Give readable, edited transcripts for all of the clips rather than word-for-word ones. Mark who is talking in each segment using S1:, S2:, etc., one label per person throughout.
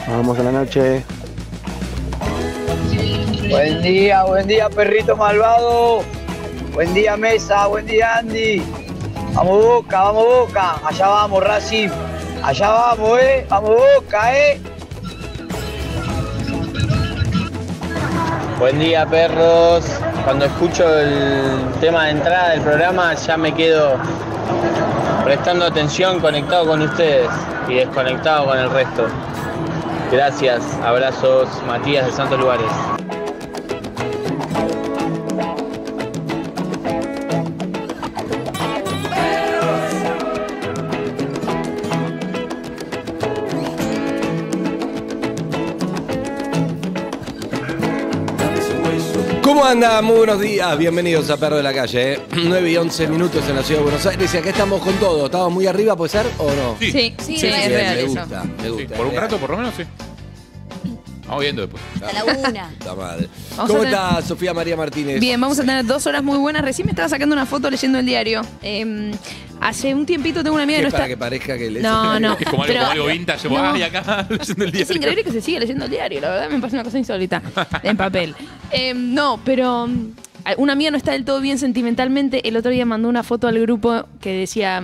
S1: Nos vemos en la noche.
S2: Buen día, perrito malvado. Buen día, Mesa. Buen día, Andy. Vamos Boca. Allá vamos, Racing. Allá vamos, Vamos Boca,
S3: Buen día, perros. Cuando escucho el tema de entrada del programa ya me quedo prestando atención, conectado con ustedes y desconectado con el resto. Gracias, abrazos, Matías de Santos Lugares.
S4: ¿Cómo andan? Muy buenos días, bienvenidos a Perro de la Calle, 9 y 11 minutos en la ciudad de Buenos Aires y acá estamos con todo. ¿Estamos muy arriba, puede ser o no?
S5: Sí,
S4: es real me gusta, me gusta.
S6: Sí, por un rato por lo menos sí. Vamos viendo después.
S5: Hasta la una.
S4: Puta madre.
S5: Vamos
S4: ¿Cómo
S5: a tener-
S4: está Sofía María Martínez?
S5: Bien, vamos a tener 2 horas muy buenas. Recién me estaba sacando una foto leyendo el diario. Hace un tiempito tengo una amiga que no
S4: Para
S5: está...
S4: que parezca que le...
S5: No.
S6: Es como algo,
S5: Pero-
S6: como algo vintage.
S5: no.
S6: Ay, acá leyendo el diario.
S5: Es increíble que se siga leyendo el diario, la verdad me parece una cosa insólita en papel. No, pero una amiga no está del todo bien sentimentalmente. El otro día mandó una foto al grupo que decía,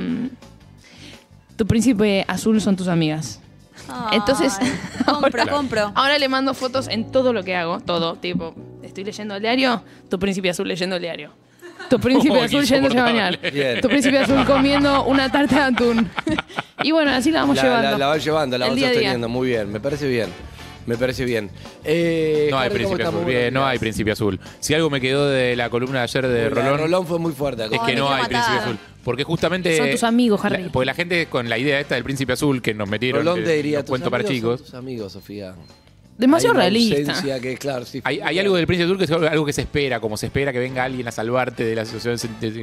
S5: tu príncipe azul son tus amigas. Entonces,
S7: compro.
S5: Ahora le mando fotos en todo lo que hago, todo, tipo, estoy leyendo el diario, tu príncipe azul leyendo el diario. Tu príncipe
S6: Oh,
S5: azul
S6: qué
S5: yéndose a bañar.
S6: insoportable.
S4: Bien.
S5: Tu príncipe azul comiendo una tarta de atún. Y bueno, así la vamos llevando.
S4: La va llevando, la
S5: El
S4: va
S5: día a día.
S4: sosteniendo, muy bien, me parece bien. Me parece bien.
S6: No hay
S4: Harry, ¿cómo
S6: príncipe
S4: estamos?
S6: azul. Bien, no hay príncipe azul. Si algo me quedó de la columna de ayer de Rolón,
S4: Rolón fue muy fuerte.
S6: es
S4: acá.
S6: que
S7: me
S6: no
S7: quiero
S6: hay
S7: matar.
S6: príncipe azul. Porque justamente.
S5: Son tus amigos, Harry.
S6: Porque la gente con la idea esta del príncipe azul que nos metieron.
S4: Rolón
S6: que
S4: te diría,
S6: los
S4: tus
S6: cuento para
S4: amigos son
S6: chicos.
S4: tus amigos, Sofía.
S5: Demasiado
S4: Hay una
S5: realista.
S4: ausencia que, claro, sí,
S6: Hay algo del príncipe azul que es algo que se espera, como se espera que venga alguien a salvarte de la situación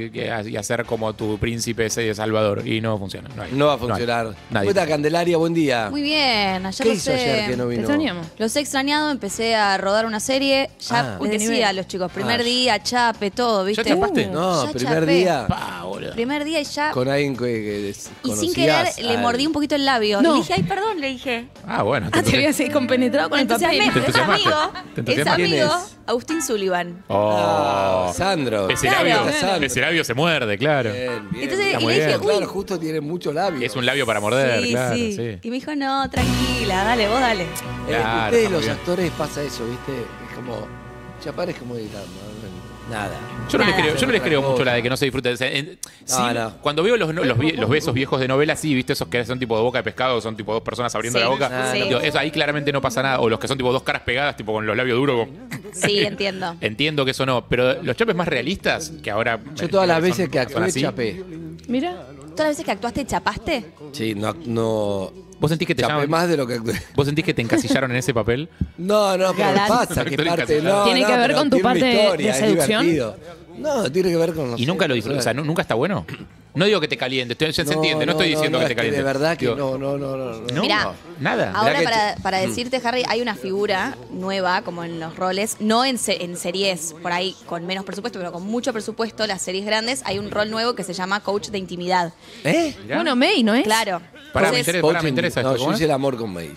S6: y hacer como tu príncipe ese de Salvador. Y no funciona. No, hay.
S4: No va a
S6: No hay.
S4: funcionar.
S6: Nadie.
S4: ¿Cómo está, Candelaria? Buen día.
S7: Muy bien, ayer
S4: ¿Qué
S7: los
S4: hizo ayer que no
S5: Te
S4: vino?
S5: extrañamos.
S7: los he extrañado, empecé a rodar una serie. Ya
S4: Uy,
S7: les
S5: qué
S7: decía
S5: nivel.
S7: a los chicos, primer
S4: Ah,
S7: día, chape, todo, ¿viste?
S6: chapaste?
S4: No,
S7: Ya
S4: primer
S7: chapé.
S4: día.
S6: Pa, boludo.
S7: Primer día y ya.
S4: Con alguien que
S7: Y sin querer le mordí un poquito el labio.
S5: No.
S7: Y dije, ay, perdón, le dije.
S6: Ah, bueno.
S5: Ah, te habías compenetrado con el papel.
S7: Entusiasmé.
S6: ¿Te
S7: Es
S6: entusiasmaste?
S7: amigo.
S6: ¿Te
S7: Es
S6: entusiasmaste?
S7: amigo.
S4: ¿Quién es?
S7: Agustín Sullivan.
S6: Oh.
S4: Sandro.
S6: Ese
S7: Claro.
S6: labio,
S4: Sandro.
S6: ese labio se muerde, claro.
S4: Bien, bien.
S7: Entonces,
S6: Está
S7: y
S6: muy
S7: le dije,
S6: bien.
S7: uy.
S4: Claro, justo tiene mucho labio.
S6: Es un labio para morder,
S7: Sí,
S6: claro,
S7: sí.
S6: sí.
S7: Y me dijo, no, tranquila, dale, vos dale.
S6: Claro,
S4: Ustedes
S6: está muy
S4: los
S6: bien.
S4: actores pasa eso, ¿viste? Es como... Chapar es como editar, ¿no? Nada.
S6: Yo no les
S7: Nada.
S6: creo, yo no les creo mucho la de que no se disfrute. O sea, sí,
S4: no.
S6: Cuando veo los besos viejos de novela, sí, viste, esos que son tipo de boca de pescado, son tipo dos personas abriendo
S7: Sí.
S6: la boca.
S4: Ah,
S7: Sí.
S6: Digo, eso ahí claramente no pasa nada. O los que son tipo dos caras pegadas, tipo con los labios duros. como-
S7: Sí, entiendo.
S6: Entiendo que eso no. Pero los chapes más realistas, que ahora.
S4: Yo todas las
S6: son-
S4: veces que
S6: son
S4: actué
S6: así.
S4: chapé.
S5: Mira.
S7: ¿Todas las veces que actuaste, chapaste?
S4: Sí, no
S6: ¿Vos sentís que te
S4: chapé
S6: llaman-
S4: más de lo que actué.
S6: ¿Vos sentís que te encasillaron en ese papel?
S4: No, pero
S7: Galán.
S4: pasa que
S6: Actor
S4: parte...
S6: encasillado.
S4: No,
S5: ¿Tiene
S4: no,
S5: que ver
S4: pero
S5: con tu
S4: tiene una
S5: parte de
S4: historia, es
S5: seducción?
S4: divertido. No, tiene que ver con... no
S6: Y
S4: sé,
S6: nunca lo disfruté. O sea, nunca está bueno. No digo que te caliente, se entiende, no estoy diciendo que te
S4: es
S6: caliente.
S4: de verdad que
S6: Digo,
S4: no.
S6: ¿no?
S7: Mirá,
S6: Nada.
S7: Ahora
S4: Mirá que
S7: para decirte, Harry, hay una figura nueva, como en los roles, no en series por ahí con menos presupuesto, pero con mucho presupuesto, las series grandes, hay un rol nuevo que se llama coach de intimidad.
S4: ¿Eh?
S6: Mirá.
S5: Bueno, May, ¿no es?
S7: Claro.
S6: Pará, me
S7: Entonces,
S6: interesa, me interesa
S4: No,
S6: esto.
S4: yo
S6: ¿Cómo
S4: hice
S6: es?
S4: el amor con May.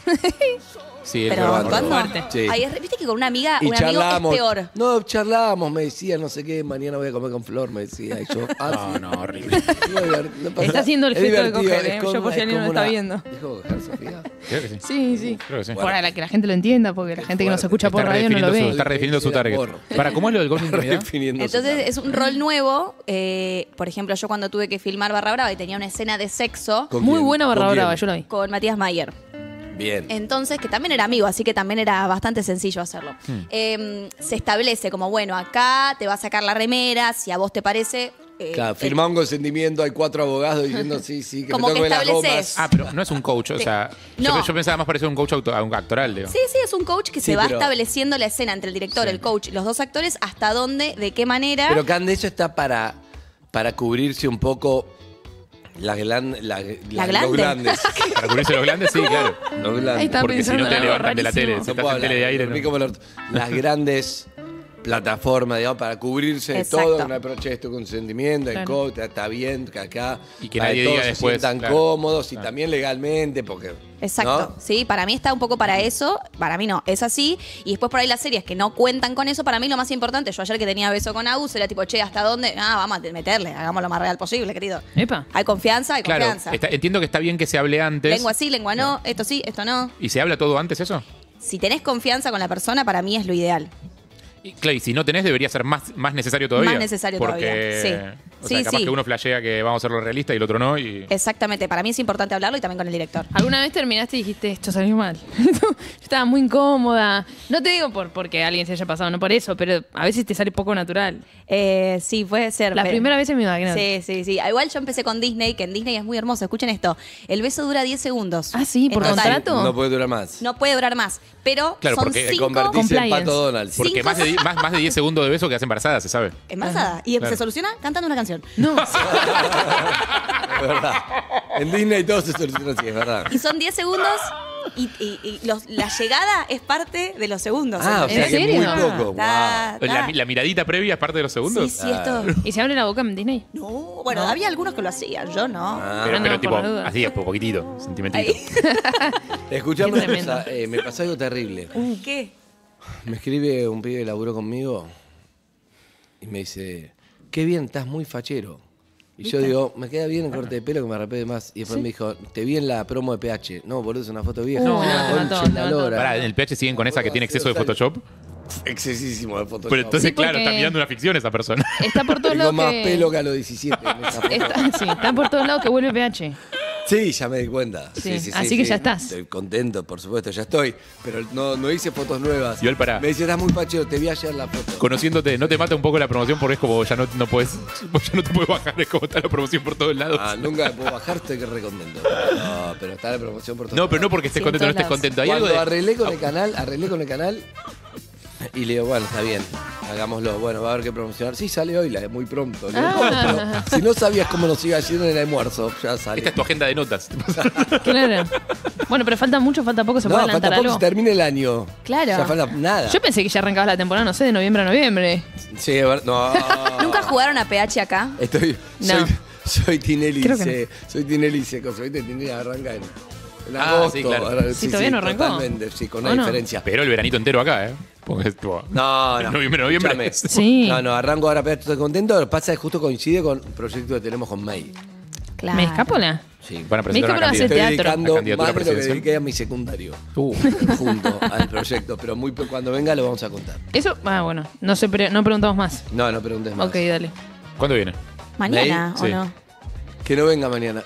S6: Sí, es
S7: pero
S6: verdad.
S7: actuando.
S5: Fuerte.
S4: Sí.
S7: Ay, viste que con una amiga,
S4: Y
S7: un amigo es
S4: charlábamos.
S7: peor.
S4: No, charlábamos, me decía, no sé qué, mañana voy a comer con Flor, me decía. Y yo,
S6: No, horrible.
S5: Está haciendo el
S4: Es
S5: gesto de
S4: divertido,
S5: coger,
S4: es
S5: ¿eh?
S4: como
S5: Yo por si
S4: una-
S5: alguien no
S4: es
S5: lo
S4: como
S5: está
S4: una-
S5: viendo.
S4: ¿Dijo coger, Sofía?
S6: Creo que sí.
S5: Sí, sí.
S6: Creo que sí.
S5: Para que la gente lo entienda, porque la gente que nos escucha por
S6: Está
S5: radio no lo
S6: redefiniendo
S5: ve.
S6: Está redefiniendo su target.
S4: Amor.
S6: Para, ¿cómo es lo del golf de intimidad?
S4: Redefiniendo su
S7: Entonces
S4: target.
S7: es un rol nuevo. Por ejemplo, yo cuando tuve que filmar Barra Brava y tenía una escena de sexo
S4: ¿Con
S5: Muy
S4: quién?
S5: buena
S4: ¿Con
S5: barra
S4: quién?
S5: brava, yo lo vi.
S7: con Matías Mayer.
S4: Bien.
S7: Entonces, que también era amigo, así que también era bastante sencillo hacerlo. Se establece como, bueno, acá te va a sacar la remera, si a vos te parece.
S4: Claro, firmá un consentimiento, hay 4 abogados diciendo sí, sí, que
S7: Como
S4: me
S7: que
S4: toquen las
S7: estableces.
S4: gomas.
S6: Ah, pero no es un coach, o sea,
S7: No.
S6: yo pensaba más parecer un coach a un actoral, digo.
S7: Sí, sí, es un coach que
S4: Sí,
S7: se va
S4: pero-
S7: estableciendo la escena entre el director, el coach y los dos actores, hasta dónde, de qué manera.
S4: Pero Cande, eso está para cubrirse un poco los
S7: glande?
S4: grandes.
S6: Para cubrirse los grandes, sí, claro.
S4: Los grandes.
S5: Ahí está
S6: Porque si
S5: pensando
S6: no te
S5: en algo
S6: levantan de la tele,
S5: rarísimo.
S6: si
S4: No
S6: estás
S4: puedo
S6: en tele de
S4: hablar,
S6: aire,
S4: dormí
S6: no.
S4: como el orto. Las grandes plataforma, digamos, para cubrirse de
S7: Exacto.
S4: todo, un approach de tu consentimiento, el
S5: Claro.
S4: coach, está bien, que acá
S6: Y que
S4: para
S6: nadie
S4: todos
S6: diga
S4: se
S6: después,
S4: sientan
S6: claro.
S4: cómodos y
S6: Claro.
S4: también legalmente, porque...
S7: Exacto,
S4: ¿no?
S7: sí, para mí está un poco para eso, para mí no, es así, y después por ahí las series que no cuentan con eso, para mí lo más importante, yo ayer que tenía beso con Agus, era tipo, che, ¿hasta dónde? Vamos a meterle, hagamos lo más real posible, querido.
S5: Epa.
S7: Hay confianza, hay
S6: Claro,
S7: confianza.
S6: entiendo que está bien que se hable antes.
S7: Lengua sí, lengua no, esto sí, esto no.
S6: ¿Y se habla todo antes eso?
S7: Si tenés confianza con la persona, para mí es lo ideal.
S6: Y, claro, y si no tenés, debería ser más necesario todavía.
S7: Más necesario
S6: Porque,
S7: todavía, sí.
S6: O sea,
S7: Sí,
S6: capaz
S7: sí.
S6: que uno flashea que vamos a hacerlo realista y el otro no. Y...
S7: Exactamente, para mí es importante hablarlo y también con el director.
S5: ¿Alguna vez terminaste y dijiste, esto salió mal? Yo estaba muy incómoda. No te digo porque alguien se haya pasado, no por eso, pero a veces te sale poco natural.
S7: Sí, puede ser.
S5: La
S7: pero-
S5: primera vez en mi vida.
S7: Sí. Igual yo empecé con Disney, que en Disney es muy hermoso. Escuchen esto. El beso dura 10 segundos.
S5: Ah, sí,
S7: En
S5: por
S7: total.
S5: contrato.
S4: No puede durar más.
S7: No puede durar más. Pero
S6: Claro,
S7: son
S6: porque
S7: 5
S4: Convertirse en
S5: Compliance.
S4: Pato Donald.
S6: Porque
S7: Cinco-
S6: más de 10 segundos de beso quedas embarazada, se sabe.
S7: embarazadas. Y
S6: Claro.
S7: se soluciona cantando una canción.
S5: No,
S4: Es verdad. En Disney todo se soluciona así, es verdad.
S7: Y son 10 segundos y la llegada es parte de los segundos.
S4: Ah, o
S5: ¿En
S4: sea que es muy
S5: serio?
S4: poco.
S7: Está-
S4: Wow.
S7: está-
S6: La miradita previa es parte de los segundos.
S7: Sí, esto.
S5: ¿y se abre la boca en Disney?
S7: No, bueno, había algunos que lo hacían, yo no.
S6: Pero,
S5: no,
S6: pero
S5: por
S6: tipo,
S5: las dudas.
S6: así, poquitito, sentimentito.
S7: Ahí.
S4: Escuchame
S5: Qué
S4: una
S5: tremendo.
S4: cosa, me pasó algo terrible.
S7: ¿Qué?
S4: Me escribe un pibe que laburó conmigo y me dice, qué bien, estás muy fachero. Y yo digo, me queda bien el corte de pelo que me rapé de más. Y después me dijo, te vi en la promo de PH. No, boludo, es una foto vieja.
S5: No,
S4: La
S5: te
S4: concha
S5: mató,
S4: de
S5: te
S4: la
S5: mató.
S4: lora.
S6: Pará, en el PH siguen con esa que tiene exceso de Photoshop.
S4: Excesísimo de Photoshop.
S6: Pero entonces,
S5: Sí, porque-
S6: claro, está mirando una ficción esa persona.
S5: Está por todos
S4: Tengo
S5: lados
S4: más
S5: que...
S4: pelo que a los 17 en esa foto.
S5: Está por todos lados que vuelve PH.
S4: Sí, ya me di cuenta.
S5: Sí, así que ya estás.
S4: Estoy contento, por supuesto, ya estoy. Pero no hice fotos nuevas.
S6: Igual pará.
S4: Me dice, estás muy fachero, te vi ayer la foto.
S6: Conociéndote, ¿no te mata un poco la promoción? Porque es como ya no puedes, vos ya no te puedes bajar, es como está la promoción por todos lados.
S4: Ah, nunca me puedo bajar, estoy que recontento. No, pero está la promoción por todos
S6: No, pero no
S4: lados.
S6: porque estés
S5: Sí,
S6: contento o no
S5: en
S6: estés
S5: todos
S6: contento. Hay
S4: Cuando
S6: algo de...
S4: arreglé con el canal y le digo, bueno, está bien, hagámoslo. Bueno, va a haber que promocionar. Sí, sale hoy, muy pronto. Le digo, ¿cómo? Pero si no sabías cómo nos iba haciendo en el almuerzo, ya sale.
S6: Esta es tu agenda de notas.
S5: Claro. Bueno, pero falta mucho, falta poco, ¿se
S4: No,
S5: puede
S4: falta
S5: adelantar
S4: poco
S5: algo?
S4: se termina el año.
S7: Claro.
S4: Ya falta nada.
S5: Yo pensé que ya arrancaba la temporada, no sé, de noviembre a noviembre.
S4: Sí, no.
S7: ¿Nunca jugaron a PH acá?
S5: No.
S4: Soy Tinelli,
S5: Creo que
S4: soy Tinelli seco. ¿Viste? Tinelli arranca en
S6: Ah,
S4: agosto.
S6: sí, claro.
S4: Ahora,
S5: Sí, todavía no arrancó.
S4: Totalmente, sí, con
S5: ¿O
S4: una
S5: no?
S4: diferencia.
S6: Pero el veranito entero acá, ¿eh? Porque es tipo...
S4: No,
S6: Noviembre.
S4: Escúchame.
S5: Sí.
S4: No, arranco ahora, pero estoy contento. Lo que pasa es que justo coincide con el proyecto que tenemos con May.
S7: Claro.
S5: ¿Me escapola?
S4: Sí.
S6: Van a presentar
S5: Me
S6: una
S5: dijo que
S6: candidatura.
S5: va a
S4: Estoy
S5: hacer teatro.
S4: dedicando
S6: La candidatura
S4: más de lo que
S6: presidencial.
S4: dediqué a mi secundario. Junto al proyecto. Pero cuando venga lo vamos a contar.
S5: Eso, bueno, no sé, no preguntamos más.
S4: No preguntes más.
S5: Ok, dale.
S6: ¿Cuándo viene?
S7: ¿Mañana
S6: May,
S7: o no?
S4: Que no venga mañana.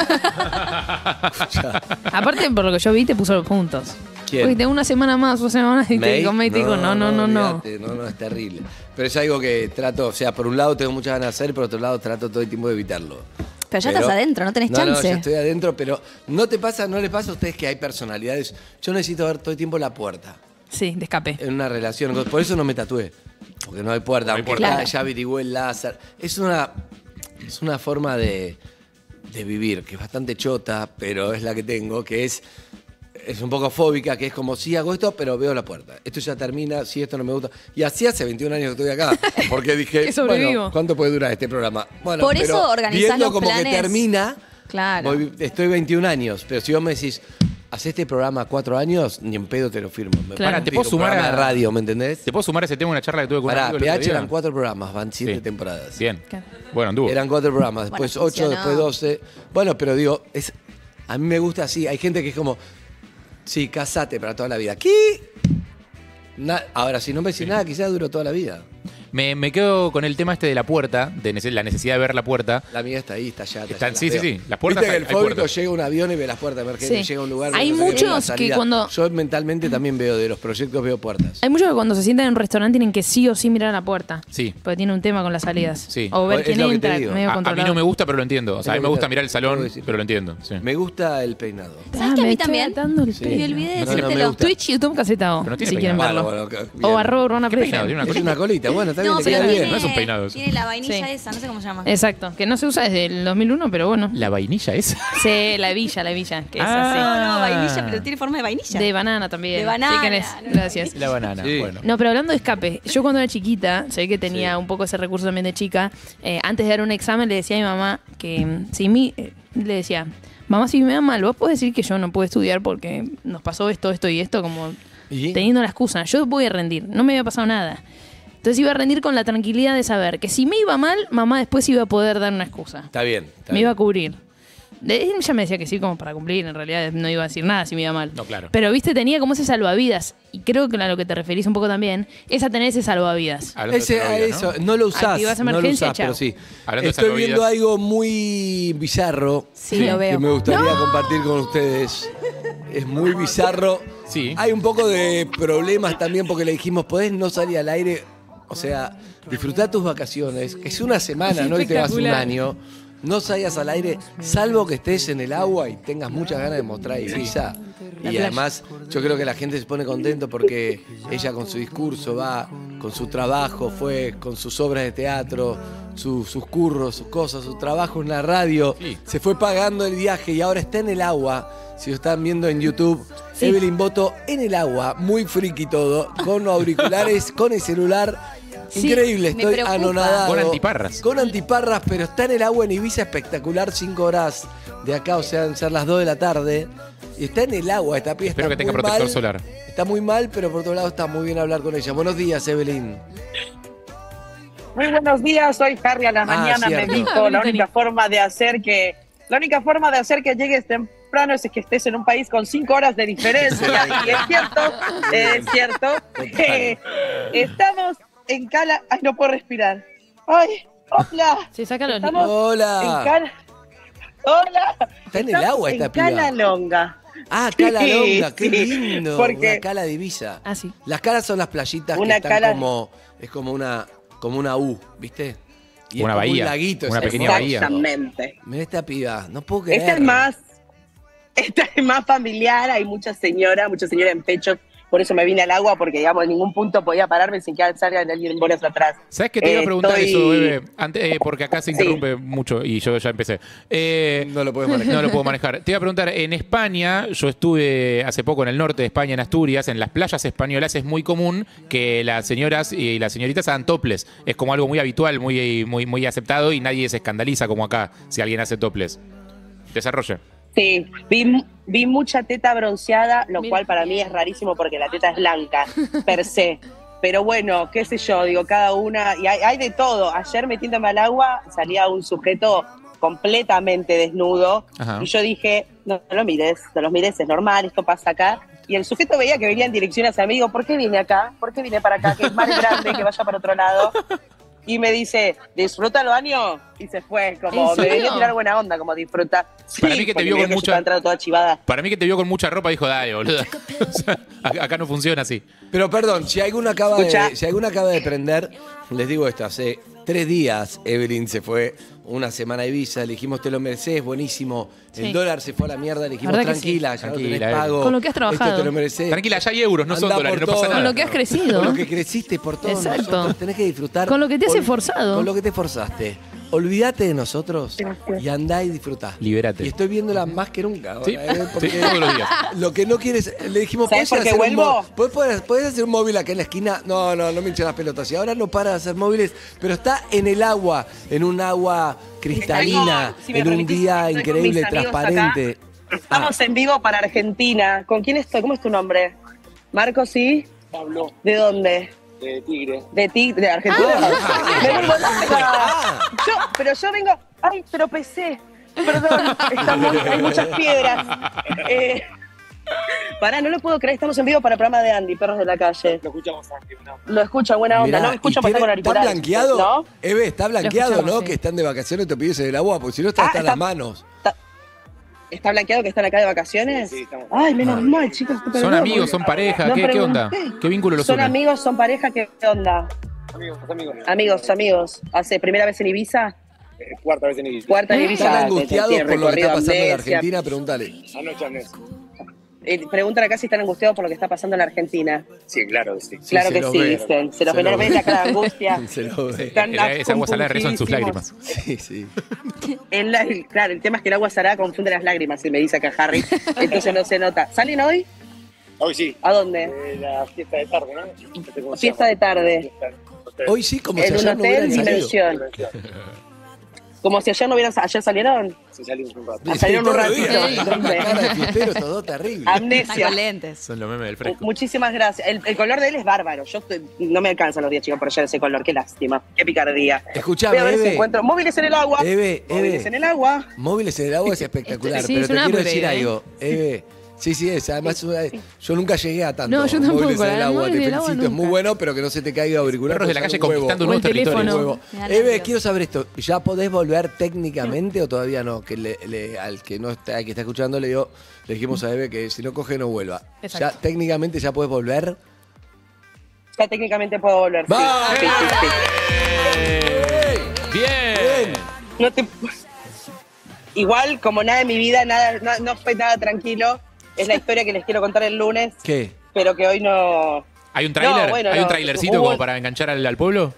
S4: Ya.
S5: Aparte, por lo que yo vi, te puso los puntos.
S4: ¿Quién?
S5: Porque tengo una semana más, 2 semanas, y te digo, May, te digo, no.
S4: olvídate, no, es terrible. Pero es algo que trato, o sea, por un lado tengo muchas ganas de hacer, por otro lado trato todo el tiempo de evitarlo.
S7: Pero ya estás adentro, no tenés
S4: No,
S7: chance.
S4: ya estoy adentro, pero no les pasa a ustedes que hay personalidades. Yo necesito ver todo el tiempo la puerta
S5: Sí, de escape.
S4: en una relación. Por eso no me tatué. Porque no hay puerta.
S6: No hay
S4: Aunque
S6: puerta.
S4: ya averigüé el láser. Es una forma de vivir que es bastante chota, pero es la que tengo, que es un poco fóbica, que es como, sí, hago esto, pero veo la puerta. Esto ya termina, sí, esto no me gusta. Y así hace 21 años que estoy acá, porque dije,
S5: Que sobrevivo.
S4: bueno, ¿cuánto puede durar este programa? Bueno,
S7: Por eso
S4: pero
S7: organizás
S4: viendo
S7: los
S4: como
S7: planes.
S4: que termina,
S7: Claro.
S4: estoy 21 años, pero si vos me decís, hacé este programa 4 años, ni en pedo te lo firmo. Me
S5: Claro.
S6: Pará, ¿te
S4: digo,
S6: puedo sumar
S4: programa
S6: a
S4: de radio, ¿me entendés?
S6: ¿Te puedo sumar ese tema a una charla que tuve con un
S4: Pará,
S6: amigo el otro
S4: PH
S6: día?
S4: eran 4 programas, van 7
S6: Sí.
S4: temporadas.
S6: Bien.
S5: Claro.
S6: Bueno, anduvo.
S4: Eran 4 programas, después
S7: Bueno,
S4: 8,
S7: funcionó.
S4: después 12. Bueno, pero digo, a mí me gusta así. Hay gente que es como, sí, casate para toda la vida. ¿Qué? Ahora, si no me decís nada, quizás duro toda la vida.
S6: Me quedo con el tema este de la puerta, de la necesidad de ver la puerta.
S4: La mía está ahí, está allá.
S6: Están-
S4: las
S6: sí,
S4: veo.
S6: sí, las puertas
S4: Viste que
S6: hay
S4: el fóbico
S6: puertas.
S4: llega a un avión y ve las puertas emergentes,
S5: Sí.
S4: llega a un lugar.
S5: Hay
S4: no sé qué, ve la
S5: muchos que
S4: salida.
S5: cuando-
S4: Yo mentalmente también veo de los proyectos, veo puertas.
S5: Hay muchos que cuando se sientan en un restaurante tienen que sí o sí mirar a la puerta.
S6: Sí.
S5: Porque tiene un tema con las salidas.
S6: Sí.
S5: O ver
S4: Es
S5: quién
S4: lo que te
S5: entra,
S4: digo.
S5: medio
S6: A mí
S5: controlado.
S6: no me gusta, pero lo entiendo. O sea, a mí me gusta mirar el
S4: Puedo
S6: salón,
S4: decir.
S6: pero lo entiendo. Sí.
S4: Me gusta el peinado.
S7: ¿Sabes que a
S5: me
S7: mí
S5: estoy
S7: también?
S5: dando el
S4: Sí.
S5: pelo.
S7: Me olvidé de
S4: No, no, me
S7: decírtelo.
S4: gusta.
S5: Twitch, YouTube, Casetado.
S6: Pero no tiene
S5: si quieren
S6: peinado.
S5: verlo.
S4: Bueno,
S5: O arroba Urbana
S6: ¿Qué
S5: Play.
S6: peinado? ¿Tiene una
S4: Es
S6: colita?
S4: una colita, bueno, está bien,
S7: No,
S4: le
S7: pero
S4: queda
S7: tiene,
S4: bien.
S6: No es un peinado eso.
S7: tiene la vainilla
S5: Sí.
S7: esa, no sé cómo se llama.
S5: Exacto, que no se usa desde el 2001, pero bueno.
S6: ¿La vainilla esa?
S5: Sí, la villa, que es
S7: No,
S6: Ah.
S7: vainilla, pero tiene forma de vainilla.
S5: así. De banana también.
S7: De banana,
S5: Sí, querés.
S7: no.
S5: Gracias.
S6: La banana,
S4: Sí.
S6: bueno.
S5: No, pero hablando de escape, yo cuando era chiquita, sé que tenía
S4: Sí.
S5: un poco ese recurso también de chica, antes de dar un examen le decía a mi mamá que le decía, mamá, si me da mal, vos podés decir que yo no puedo estudiar porque nos pasó esto, esto y esto, como
S4: ¿Y?
S5: teniendo la excusa. Yo voy a rendir, no me había pasado nada. Entonces iba a rendir con la tranquilidad de saber que si me iba mal, mamá después iba a poder dar una excusa.
S4: Está bien.
S5: Me iba a cubrir. Ella me decía que sí, como para cumplir, en realidad no iba a decir nada si me iba mal.
S6: No, claro.
S5: Pero, viste, tenía como ese salvavidas. Y creo que a lo que te referís un poco también es a tener ese salvavidas.
S6: Hablando de
S4: Ese,
S6: salvavidas,
S4: eso,
S6: ¿no?
S4: no lo usás,
S5: Activás
S4: no lo
S5: emergencia,
S4: usás,
S5: chao.
S4: pero sí.
S6: Hablando de
S4: Estoy
S6: salvavidas.
S4: viendo algo muy bizarro
S7: Sí, lo veo.
S4: que me gustaría compartir con ustedes. Es muy bizarro.
S6: Sí.
S4: Hay un poco de problemas también porque le dijimos, podés no salir al aire, o sea, disfrutar tus vacaciones, que es una semana, ¿no? Y te vas un
S5: Espectacular.
S4: año. No salgas al aire, salvo que estés en el agua y tengas muchas ganas de mostrar Ibiza. Y además, yo creo que la gente se pone contento porque ella con su discurso va, con su trabajo, fue con sus obras de teatro, sus curros, sus cosas, su trabajo en la radio.
S6: Sí.
S4: Se fue pagando el viaje y ahora está en el agua. Si lo están viendo en YouTube, Evelyn Boto en el agua, muy friki todo, con auriculares, con el celular.
S7: Sí,
S4: Increíble,
S7: me
S4: estoy
S7: preocupa.
S4: anonadado.
S6: Con antiparras.
S4: Con antiparras, pero está en el agua en Ibiza, espectacular, 5 horas de acá, o sea, deben ser las 2 de la tarde. Y está en el agua, esta pieza.
S6: Espero que tenga protector solar.
S4: Está muy mal, pero por otro lado está muy bien hablar con ella. Buenos días, Evelyn.
S1: Muy buenos días, soy Harry a la mañana, me
S4: cierto.
S1: dijo, la única forma de hacer que llegues temprano es que estés en un país con 5 horas de diferencia. Y es cierto, estamos en Cala, ay, no puedo respirar. Ay, hola.
S5: Se saca los
S1: Estamos en
S4: Hola.
S1: Cala. Hola.
S4: Está en el
S1: Estamos
S4: agua esta
S1: en
S4: piba.
S1: Cala Longa.
S4: Ah, Cala Longa, qué
S1: Sí,
S4: lindo.
S1: porque-
S4: Una cala de Ibiza.
S5: Ah, sí.
S4: Las calas son las playitas que
S1: Una
S4: están
S1: cala-
S4: es como una U, ¿viste? Y es
S6: Una
S4: como
S6: bahía,
S4: un laguito.
S6: una
S4: es
S6: pequeña bahía.
S1: Exactamente.
S4: Mira esta piba, no puedo creer.
S1: Esta es más familiar, hay mucha señora en pecho, por eso me vine al agua, porque digamos en ningún punto podía pararme sin que salga alguien en bolas atrás.
S6: ¿Sabes qué te iba a preguntar
S1: Estoy-
S6: eso, Bebe? Antes, porque acá se interrumpe mucho y yo ya empecé.
S4: No lo puedes manejar.
S6: No lo puedo manejar. Te iba a preguntar, en España, yo estuve hace poco en el norte de España, en Asturias, en las playas españolas es muy común que las señoras y las señoritas hagan topless. Es como algo muy habitual, muy aceptado y nadie se escandaliza como acá si alguien hace topless. Desarrolla.
S1: Sí, vi mucha teta bronceada, lo
S5: Mira.
S1: cual para mí es rarísimo porque la teta es blanca, per se. Pero bueno, qué sé yo, digo, cada una, y hay de todo. Ayer metiéndome al agua salía un sujeto completamente desnudo
S6: Ajá.
S1: y yo dije, no los mires, es normal, esto pasa acá. Y el sujeto veía que venía en dirección hacia mí, digo, ¿por qué vine acá? ¿Por qué vine para acá? Que es más grande, que vaya para otro lado. Y me dice, disfruta el baño, y se fue, como
S5: ¿En
S1: me
S5: serio?
S1: venía a tirar buena onda, como disfruta. Sí,
S6: Para mí que te
S1: porque
S6: vio
S1: me
S6: con
S1: que yo
S6: mucha-
S1: estaba entrando toda chivada.
S6: Para mí que te vio con mucha ropa dijo, dale, boludo. O sea, acá no funciona así.
S4: Pero perdón, si alguno acaba
S1: Escucha.
S4: de prender, les digo esto, hace 3 días Evelyn se fue una semana a Ibiza, le dijimos te lo mereces, buenísimo.
S5: Sí.
S4: El dólar se fue a la mierda, le dijimos
S5: ¿Verdad que sí?
S4: tranquila, ya no
S6: Tranquila,
S4: tenés pago.
S5: Con lo que has trabajado.
S4: Esto te lo mereces.
S6: Tranquila, ya hay euros, no son
S4: Andá
S6: dólares,
S4: por
S6: no pasa
S4: todo.
S6: nada.
S5: Con lo que has crecido.
S4: Con lo que creciste por todos
S5: Exacto.
S4: nosotros, tenés que disfrutar.
S5: Con lo que te has esforzado.
S4: Con lo que te esforzaste. Olvídate de nosotros y andá y disfrutá.
S6: Libérate.
S4: Y estoy viéndola más que nunca ahora,
S6: Sí,
S4: porque
S6: sí, todos los días.
S4: lo que no quieres, le dijimos,
S1: ¿Sabes por qué
S4: hacer un
S1: vuelvo?
S4: ¿podés hacer un móvil acá en la esquina? No me hinchen las pelotas. Y ahora no para de hacer móviles, pero está en el agua, en un agua cristalina,
S1: Si me
S4: en un
S1: permitís,
S4: día
S1: estoy con
S4: increíble,
S1: mis amigos
S4: transparente.
S1: Estamos en vivo para Argentina. ¿Con quién estoy? ¿Cómo es tu nombre? Marcos, ¿sí?
S8: Pablo,
S1: ¿De dónde?
S8: de Tigre.
S1: De Argentina. Me vengo, pero yo vengo. Ay, tropecé. Perdón, hay muchas piedras. Pará, no lo puedo creer. Estamos en vivo para el programa de Andy, Perros de la Calle.
S8: Lo escuchamos antes, ¿no?
S1: Lo escucho, buena onda.
S4: Mirá,
S1: No me escucho
S4: y
S1: porque está con
S4: tiene- ¿Está
S1: auriculares.
S4: blanqueado?
S1: ¿No?
S4: Eve, está blanqueado,
S5: escuchamos,
S4: ¿no?
S5: sí.
S4: Que están de vacaciones y te pides en el agua, porque si no está
S1: Ah,
S4: hasta
S1: está-
S4: las manos.
S1: ¿Está blanqueado que están acá de vacaciones?
S8: Sí, estamos.
S1: Ay, menos mal, chicos. qué
S6: ¿Son
S1: perdón.
S6: amigos, son pareja?
S1: No
S6: ¿Qué onda?
S1: pregunté.
S6: ¿Qué vínculo los
S1: ¿Son
S6: une?
S1: amigos, son pareja? ¿Qué onda?
S8: Amigos.
S1: Amigos. ¿Hace primera vez en Ibiza?
S8: Cuarta vez en Ibiza.
S1: Cuarta en Ibiza.
S4: ¿Están
S1: que
S4: angustiados
S1: tiene
S4: por lo que está
S1: recorrido
S4: pasando en
S1: Amnesia.
S4: Argentina? Pregúntale.
S8: Anoche Amnesia.
S1: Preguntan acá si están angustiados por lo que está pasando en la Argentina.
S8: Sí, claro que sí.
S1: Claro
S4: se
S1: que
S4: los
S1: sí,
S4: ve.
S1: dicen. Se los
S4: Se
S1: ven,
S4: los
S1: ven
S4: ve.
S1: la cara de angustia.
S4: Se lo ve.
S1: Están
S6: Esa agua salada rezan sus lágrimas.
S4: Sí, sí.
S1: Claro, el tema es que el agua salada confunde las lágrimas, me dice acá Harry. Entonces no se nota. ¿Salen hoy?
S8: Hoy sí.
S1: ¿A dónde?
S8: La fiesta de tarde, ¿no? No sé cómo se
S1: Fiesta
S8: llama.
S1: de tarde.
S4: Hoy sí, como si
S1: En un
S4: ayer no hubieran
S1: hotel
S4: salido.
S1: Dimensión. Como si ayer no hubieran... ¿Ayer salieron?
S8: Sí, salimos un rato.
S1: Ah, salieron un
S4: Todos los
S1: ratito.
S4: días, con una cara de fiestero, todo terrible.
S7: Está
S1: Amnesia.
S7: con lentes.
S6: Son los memes del fresco.
S1: Muchísimas gracias. El color de él es bárbaro. No me alcanzan los días, chicos, por allá ese color. Qué lástima. Qué picardía.
S4: Escuchame,
S1: Voy a ver si
S4: Eve.
S1: encuentro móviles en el agua.
S4: Eve,
S1: Móviles en el agua.
S4: Móviles en el agua es espectacular,
S5: Sí,
S4: pero
S5: es
S4: te
S5: un
S4: quiero
S5: upgrade,
S4: decir
S5: ¿eh?
S4: algo. Eve, sí, es. Además, yo nunca llegué a tanto.
S5: No, yo tampoco,
S4: Móviles en el
S5: la
S4: agua,
S5: móvil
S4: te
S5: en el agua
S4: felicito. Es muy
S5: nunca.
S4: bueno, pero que no se te caiga auricular.
S6: Perros de la
S4: porque
S6: calle
S4: son un huevo.
S6: conquistando
S5: O
S6: nuevos
S5: el teléfono.
S6: territorios.
S4: Huevo.
S7: Me da
S4: Eve,
S7: nervios.
S4: quiero saber esto. ¿Ya podés volver técnicamente o todavía no? Que al que no está, al que está escuchando le dijimos a Eve que si no coge no vuelva.
S5: Exacto.
S4: Ya técnicamente ya podés volver.
S1: Ya técnicamente puedo volver. Sí.
S4: ¡Va!
S1: Sí, sí, sí.
S6: Bien.
S1: No te... Igual, como nada en mi vida, no fue nada tranquilo. Es la historia que les quiero contar el lunes,
S4: ¿Qué?
S1: pero que hoy no...
S6: ¿Hay un tráiler?
S1: No, bueno,
S6: ¿Hay un
S1: no.
S6: trailercito
S1: Hubo-
S6: como para enganchar al pueblo?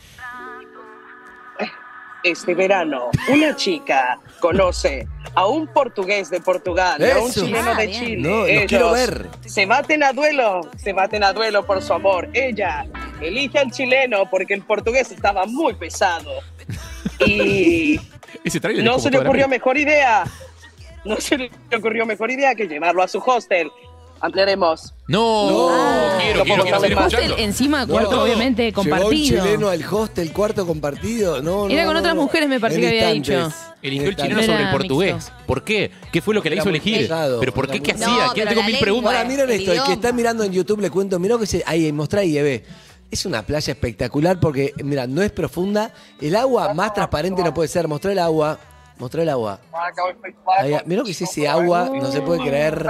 S1: Este verano, una chica conoce a un portugués de Portugal, y a un
S4: Eso.
S1: chileno
S7: Ah,
S1: de
S7: bien.
S1: Chile.
S4: No, los
S1: Ellos
S4: quiero ver.
S1: se baten a duelo por su amor. Ella elige al chileno porque el portugués estaba muy pesado. Y
S6: Ese tráiler es
S1: no
S6: como
S1: se le
S6: toda la
S1: ocurrió
S6: vida.
S1: mejor idea. No se le ocurrió mejor idea que llevarlo a su hostel. Ampliaremos.
S6: No,
S4: No.
S6: quiero
S1: ¿Cómo
S6: seguir
S1: sabe más?
S6: escuchando.
S5: Encima, cuarto,
S4: No.
S5: obviamente,
S4: Llegó
S5: compartido.
S4: un chileno al hostel, cuarto compartido. No,
S5: Era
S4: no,
S5: con
S4: no,
S5: otras
S4: no.
S5: mujeres, me pareció
S4: En
S5: que había
S4: instantes.
S5: dicho.
S6: Eligió el
S4: En
S6: chileno
S4: instantes.
S6: sobre el
S5: Era
S6: portugués.
S5: mixto.
S6: ¿Por qué? ¿Qué fue lo que le
S4: Era
S6: hizo
S4: muy
S6: elegir?
S4: pesado,
S6: ¿Pero por qué?
S4: era
S6: ¿Qué
S4: muy
S6: hacía?
S7: pesado.
S6: ¿Quién
S7: No,
S6: tengo
S7: pero
S6: mil
S7: la
S6: preguntas?
S4: Ahora, miren
S7: El
S4: esto, el que
S7: idioma.
S4: está mirando en YouTube le cuento, mirá que ahí, mostrá ahí, ve. Es una playa espectacular porque, mira, no es profunda. El agua más transparente no puede ser. Mostrá el agua. Mostrá el agua. Ahí, mirá que es ese agua, no se puede creer.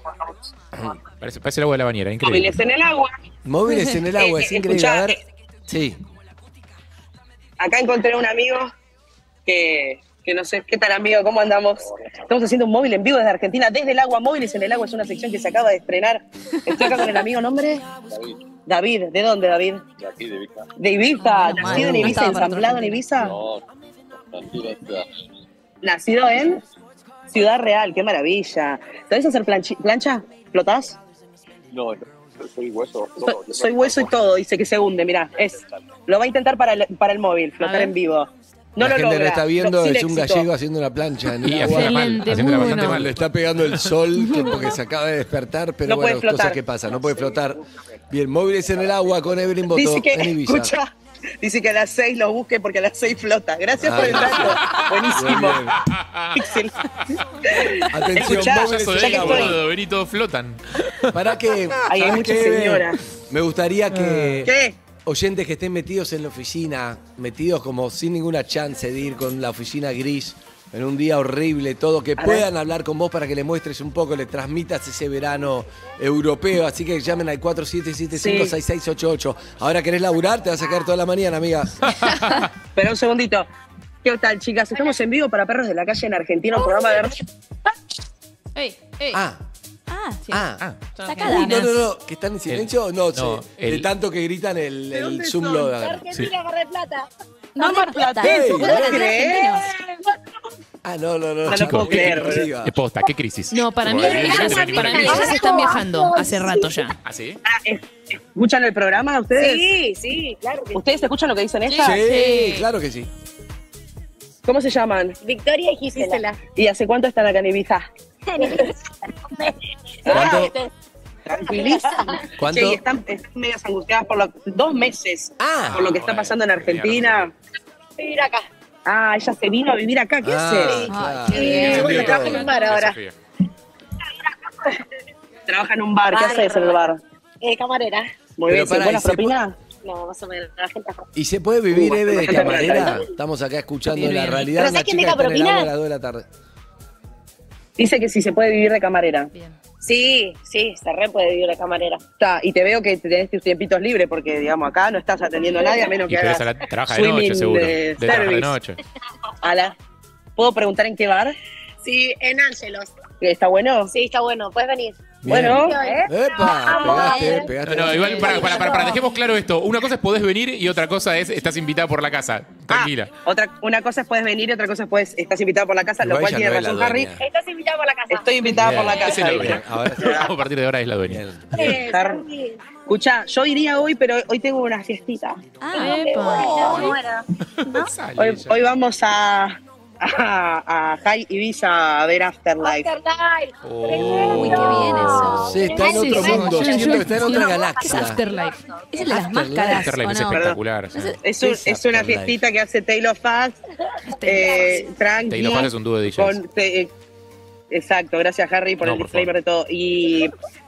S6: Parece el agua de la bañera, increíble.
S1: Móviles en el agua.
S4: Móviles en el agua, es increíble.
S1: Escuchá,
S4: A ver. Sí.
S1: Acá encontré un amigo que no sé, ¿qué tal amigo? ¿Cómo andamos? Estamos haciendo un móvil en vivo desde Argentina, desde el agua. Móviles en el agua es una sección que se acaba de estrenar. Estoy acá con el amigo, ¿nombre? David. ¿De dónde, David?
S8: De aquí, de Ibiza.
S1: De Ibiza. ¿Nacido en
S7: no
S1: Ibiza,
S7: estaba para
S1: ensamblado en
S7: otro
S1: Ibiza?
S8: No, tranquilo.
S1: Nacido en Ciudad Real, qué maravilla. ¿Sabés hacer plancha? ¿Flotás?
S8: No, soy hueso.
S1: Soy hueso y todo, dice que se hunde, mirá. Lo va a intentar para el móvil,
S5: A
S1: flotar
S5: ver.
S1: en vivo. No
S4: la
S1: lo
S4: gente
S1: logra.
S4: lo está viendo,
S1: sin
S4: es un
S1: éxito.
S4: gallego haendo una plancha en el
S6: Y
S4: agua.
S6: haciéndola mal,
S5: Excelente,
S6: haciéndola
S5: muy
S6: bastante
S5: bueno.
S6: mal.
S4: Le está pegando el sol porque se acaba de despertar, pero
S1: No puede
S4: bueno,
S1: flotar.
S4: cosas que pasan, no puede flotar. Bien, móviles en el agua con Evelyn Boto
S1: Dice que,
S4: en Ibiza.
S1: escucha, dice que a las 6 lo busque porque a las 6 flota. Gracias
S4: Ah,
S1: por el
S4: bien.
S1: dato. Buenísimo.
S4: Bien.
S1: Excelente.
S4: Atención,
S1: Escuchá,
S4: móviles
S6: Payaso
S4: en
S6: de
S4: el
S1: que
S4: agua.
S1: estoy-
S6: boludo, vení, todos flotan.
S4: Para que.
S1: Ahí hay
S4: ¿sabes
S1: muchas
S4: qué?
S1: señoras.
S4: Me gustaría que
S1: ¿Qué?
S4: oyentes que estén metidos en la oficina, metidos como sin ninguna chance de ir con la oficina gris en un día horrible, todo, que puedan hablar con vos para que le muestres un poco, le transmitas ese verano europeo. Así que llamen al 4775-6688. Ahora querés laburar, te vas a quedar toda la mañana, amiga.
S1: Pero un segundito. ¿Qué tal, chicas? Estamos en vivo para Perros de la Calle en Argentina, un programa de...
S5: ¡Ey! ¡Ey!
S4: Ah,
S7: Sí.
S4: ah.
S5: Son
S7: Sacala.
S4: Uy, no,
S5: argentinas.
S4: no, no, que están en silencio. No,
S6: no,
S4: de tanto que gritan el Zoom lo agarra.
S6: Sí.
S1: No, Mar Plata.
S4: Ey,
S1: ¿Tú
S4: ¿no
S1: podés
S7: crees?
S1: creer?
S4: Ah, no, no, no.
S1: No lo
S4: chicos,
S1: puedo
S4: qué
S1: creer.
S4: exclusiva.
S6: Es posta, qué crisis.
S5: No, para mí,
S6: Como la
S5: ellas,
S6: de
S5: para mí
S6: Animal.
S5: ellas están viajando hace rato ya.
S6: ¿Ah, sí?
S1: ¿Escuchan el programa ustedes?
S9: Sí, sí, claro que
S1: ¿Ustedes escuchan lo que dicen ellas?
S4: Sí,
S5: Sí.
S4: claro que sí.
S1: ¿Cómo se llaman?
S9: Victoria y Gisela.
S1: ¿Y hace cuánto están acá en Ibiza?
S4: ¿Cuánto?
S1: Tranquilísima.
S4: ¿Cuánto?
S1: Che, y están medias angustiadas por 2 meses
S4: Ah.
S1: por lo que está pasando en Argentina.
S9: Vivir acá.
S1: Ah, ella se vino a vivir acá. ¿Qué
S4: Ah,
S1: hace?
S4: claro.
S7: qué bien.
S9: Bueno,
S4: Entendió
S9: trabajo
S4: todo.
S9: en un bar ahora.
S6: Desafío.
S1: Trabaja en un bar. ¿Qué haces en el bar?
S9: Camarera.
S1: Muy
S4: Pero
S1: bien,
S4: pará,
S1: ¿buena
S4: ¿y se
S1: propina?
S9: No, más o menos. La gente acá.
S4: ¿Y se puede vivir,
S1: Bueno,
S4: Eve, de
S1: imagínate
S4: camarera?
S1: para
S4: Estamos acá escuchando
S5: Bien,
S4: la
S5: bien.
S4: realidad.
S9: ¿Pero
S4: Una
S9: sabes quién
S4: chica
S9: deja
S4: que está en el
S9: propina?
S4: agua a las 2 de la tarde.
S1: Dice que si se puede vivir de camarera.
S5: Bien.
S9: Sí, sí, se re puede vivir de camarera.
S1: Está, y te veo que tenés tus tiempitos libres porque, digamos, acá no estás atendiendo a nadie a menos
S6: Y
S1: que
S6: pero
S1: hagas
S6: esa trabaja de noche,
S1: swimming,
S6: seguro. De trabajar de
S1: service.
S6: noche.
S1: ¿Puedo preguntar en qué bar?
S9: Sí, en Ángelos.
S1: ¿Está bueno?
S9: Sí, está bueno. Puedes venir.
S1: Bueno,
S4: ¡Epa! Pegaste.
S6: No, igual, para, dejemos claro esto. Una cosa es podés venir y otra cosa es estás invitada por la casa. Tranquila.
S1: una cosa es puedes venir y otra cosa es estás invitado por la casa, lo
S4: Igual
S1: cual
S4: ya
S1: tiene
S4: no es la
S1: razón Harry.
S4: dueña.
S9: Estás invitado por la casa.
S1: Estoy invitada por la
S6: Esa
S1: casa.
S6: es la
S1: dice.
S6: dueña.
S4: Ahora sí.
S6: A partir de ahora es la dueña.
S1: Harry. Escuchá, yo iría hoy, pero hoy tengo una fiestita.
S5: Epa.
S1: Hoy vamos a High Ibiza a ver Afterlife.
S7: Uy, qué bien eso.
S4: Sí, está en
S5: Sí,
S4: otro
S5: sí,
S4: mundo.
S5: sí,
S4: Siento
S5: sí.
S4: que está en otra
S5: ¿Qué es
S4: galaxia.
S5: Afterlife?
S7: Es el de las
S4: Afterlife.
S7: máscaras,
S6: Afterlife
S7: ¿o
S6: es
S7: no?
S6: espectacular. sí.
S1: Es una fiestita que hace Taylor Fast, tranqui.
S6: Taylor Fast es un dúo de DJs.
S1: Exacto, gracias Harry por
S6: No,
S1: el
S6: por
S1: disclaimer de todo. Y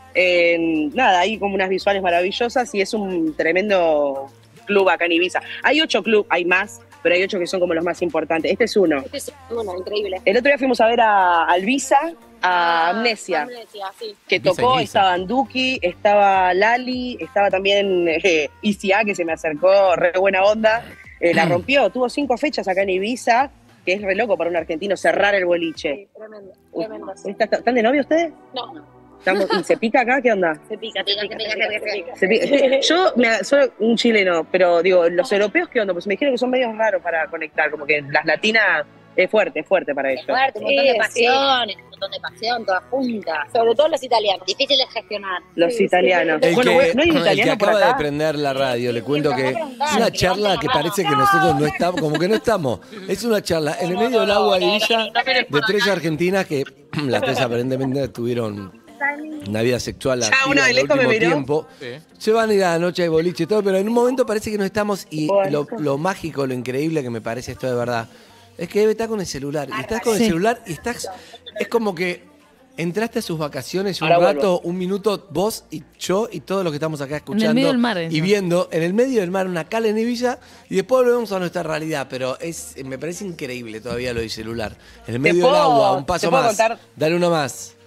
S1: nada, hay como unas visuales maravillosas y es un tremendo club acá en Ibiza. Hay 8 clubes, hay más, pero hay 8 que son como los más importantes. Este es uno.
S9: Este es uno, increíble.
S1: El otro día fuimos a ver a Alvisa, a Amnesia,
S9: Amnesia, sí.
S1: que
S6: Ibiza,
S1: tocó,
S6: Ibiza.
S1: estaba Duki, estaba Lali, estaba también ICA, que se me acercó, re buena onda, la rompió, tuvo 5 fechas acá en Ibiza, que es re loco para un argentino cerrar el boliche.
S9: Sí, tremendo, tremendo. sí.
S1: ¿Están de novio ustedes?
S9: No,
S1: ¿Y se pica acá? ¿Qué onda?
S9: se pica, se pica.
S1: Se pica. Yo soy un chileno, pero digo, los europeos, ¿qué onda? Pues me dijeron que son medios raros para conectar, como que las latinas es fuerte para ellos.
S9: Fuerte, un montón de pasión, todas juntas. Sobre todo los italianos, difícil de gestionar.
S1: Los italianos.
S4: El
S1: Bueno,
S4: que,
S1: ¿no hay un
S4: el que
S1: italiano por
S4: acaba de
S1: acá?
S4: prender la radio, le cuento
S9: Sí,
S4: que
S9: pero
S4: es una charla que parece que nosotros no estamos, como que no estamos. Es una charla en el medio del agua de Villa de 3 argentinas que las 3 aparentemente tuvieron una vida sexual
S1: Ya,
S4: activa
S1: una de
S4: en el
S1: lejos me
S4: último
S1: miró.
S4: tiempo.
S6: Sí.
S4: Se van a ir a la noche de boliche y todo, pero en un momento parece que no estamos. Y
S1: Bueno.
S4: lo mágico, lo increíble que me parece esto de verdad, es que Eve está con el celular. Y estás con el
S5: Sí.
S4: celular y estás. Es como que entraste a sus vacaciones un
S1: Ahora
S4: rato, un minuto, vos y yo y todos los que estamos acá escuchando.
S5: medio del mar,
S4: y
S5: encima.
S4: viendo en el medio del mar una cala en Ibiza y después volvemos a nuestra realidad. Pero me parece increíble todavía lo del celular. En el medio del
S1: puedo-
S4: agua, un
S1: te
S4: paso
S1: puedo
S4: más.
S1: contar?
S4: Dale uno más.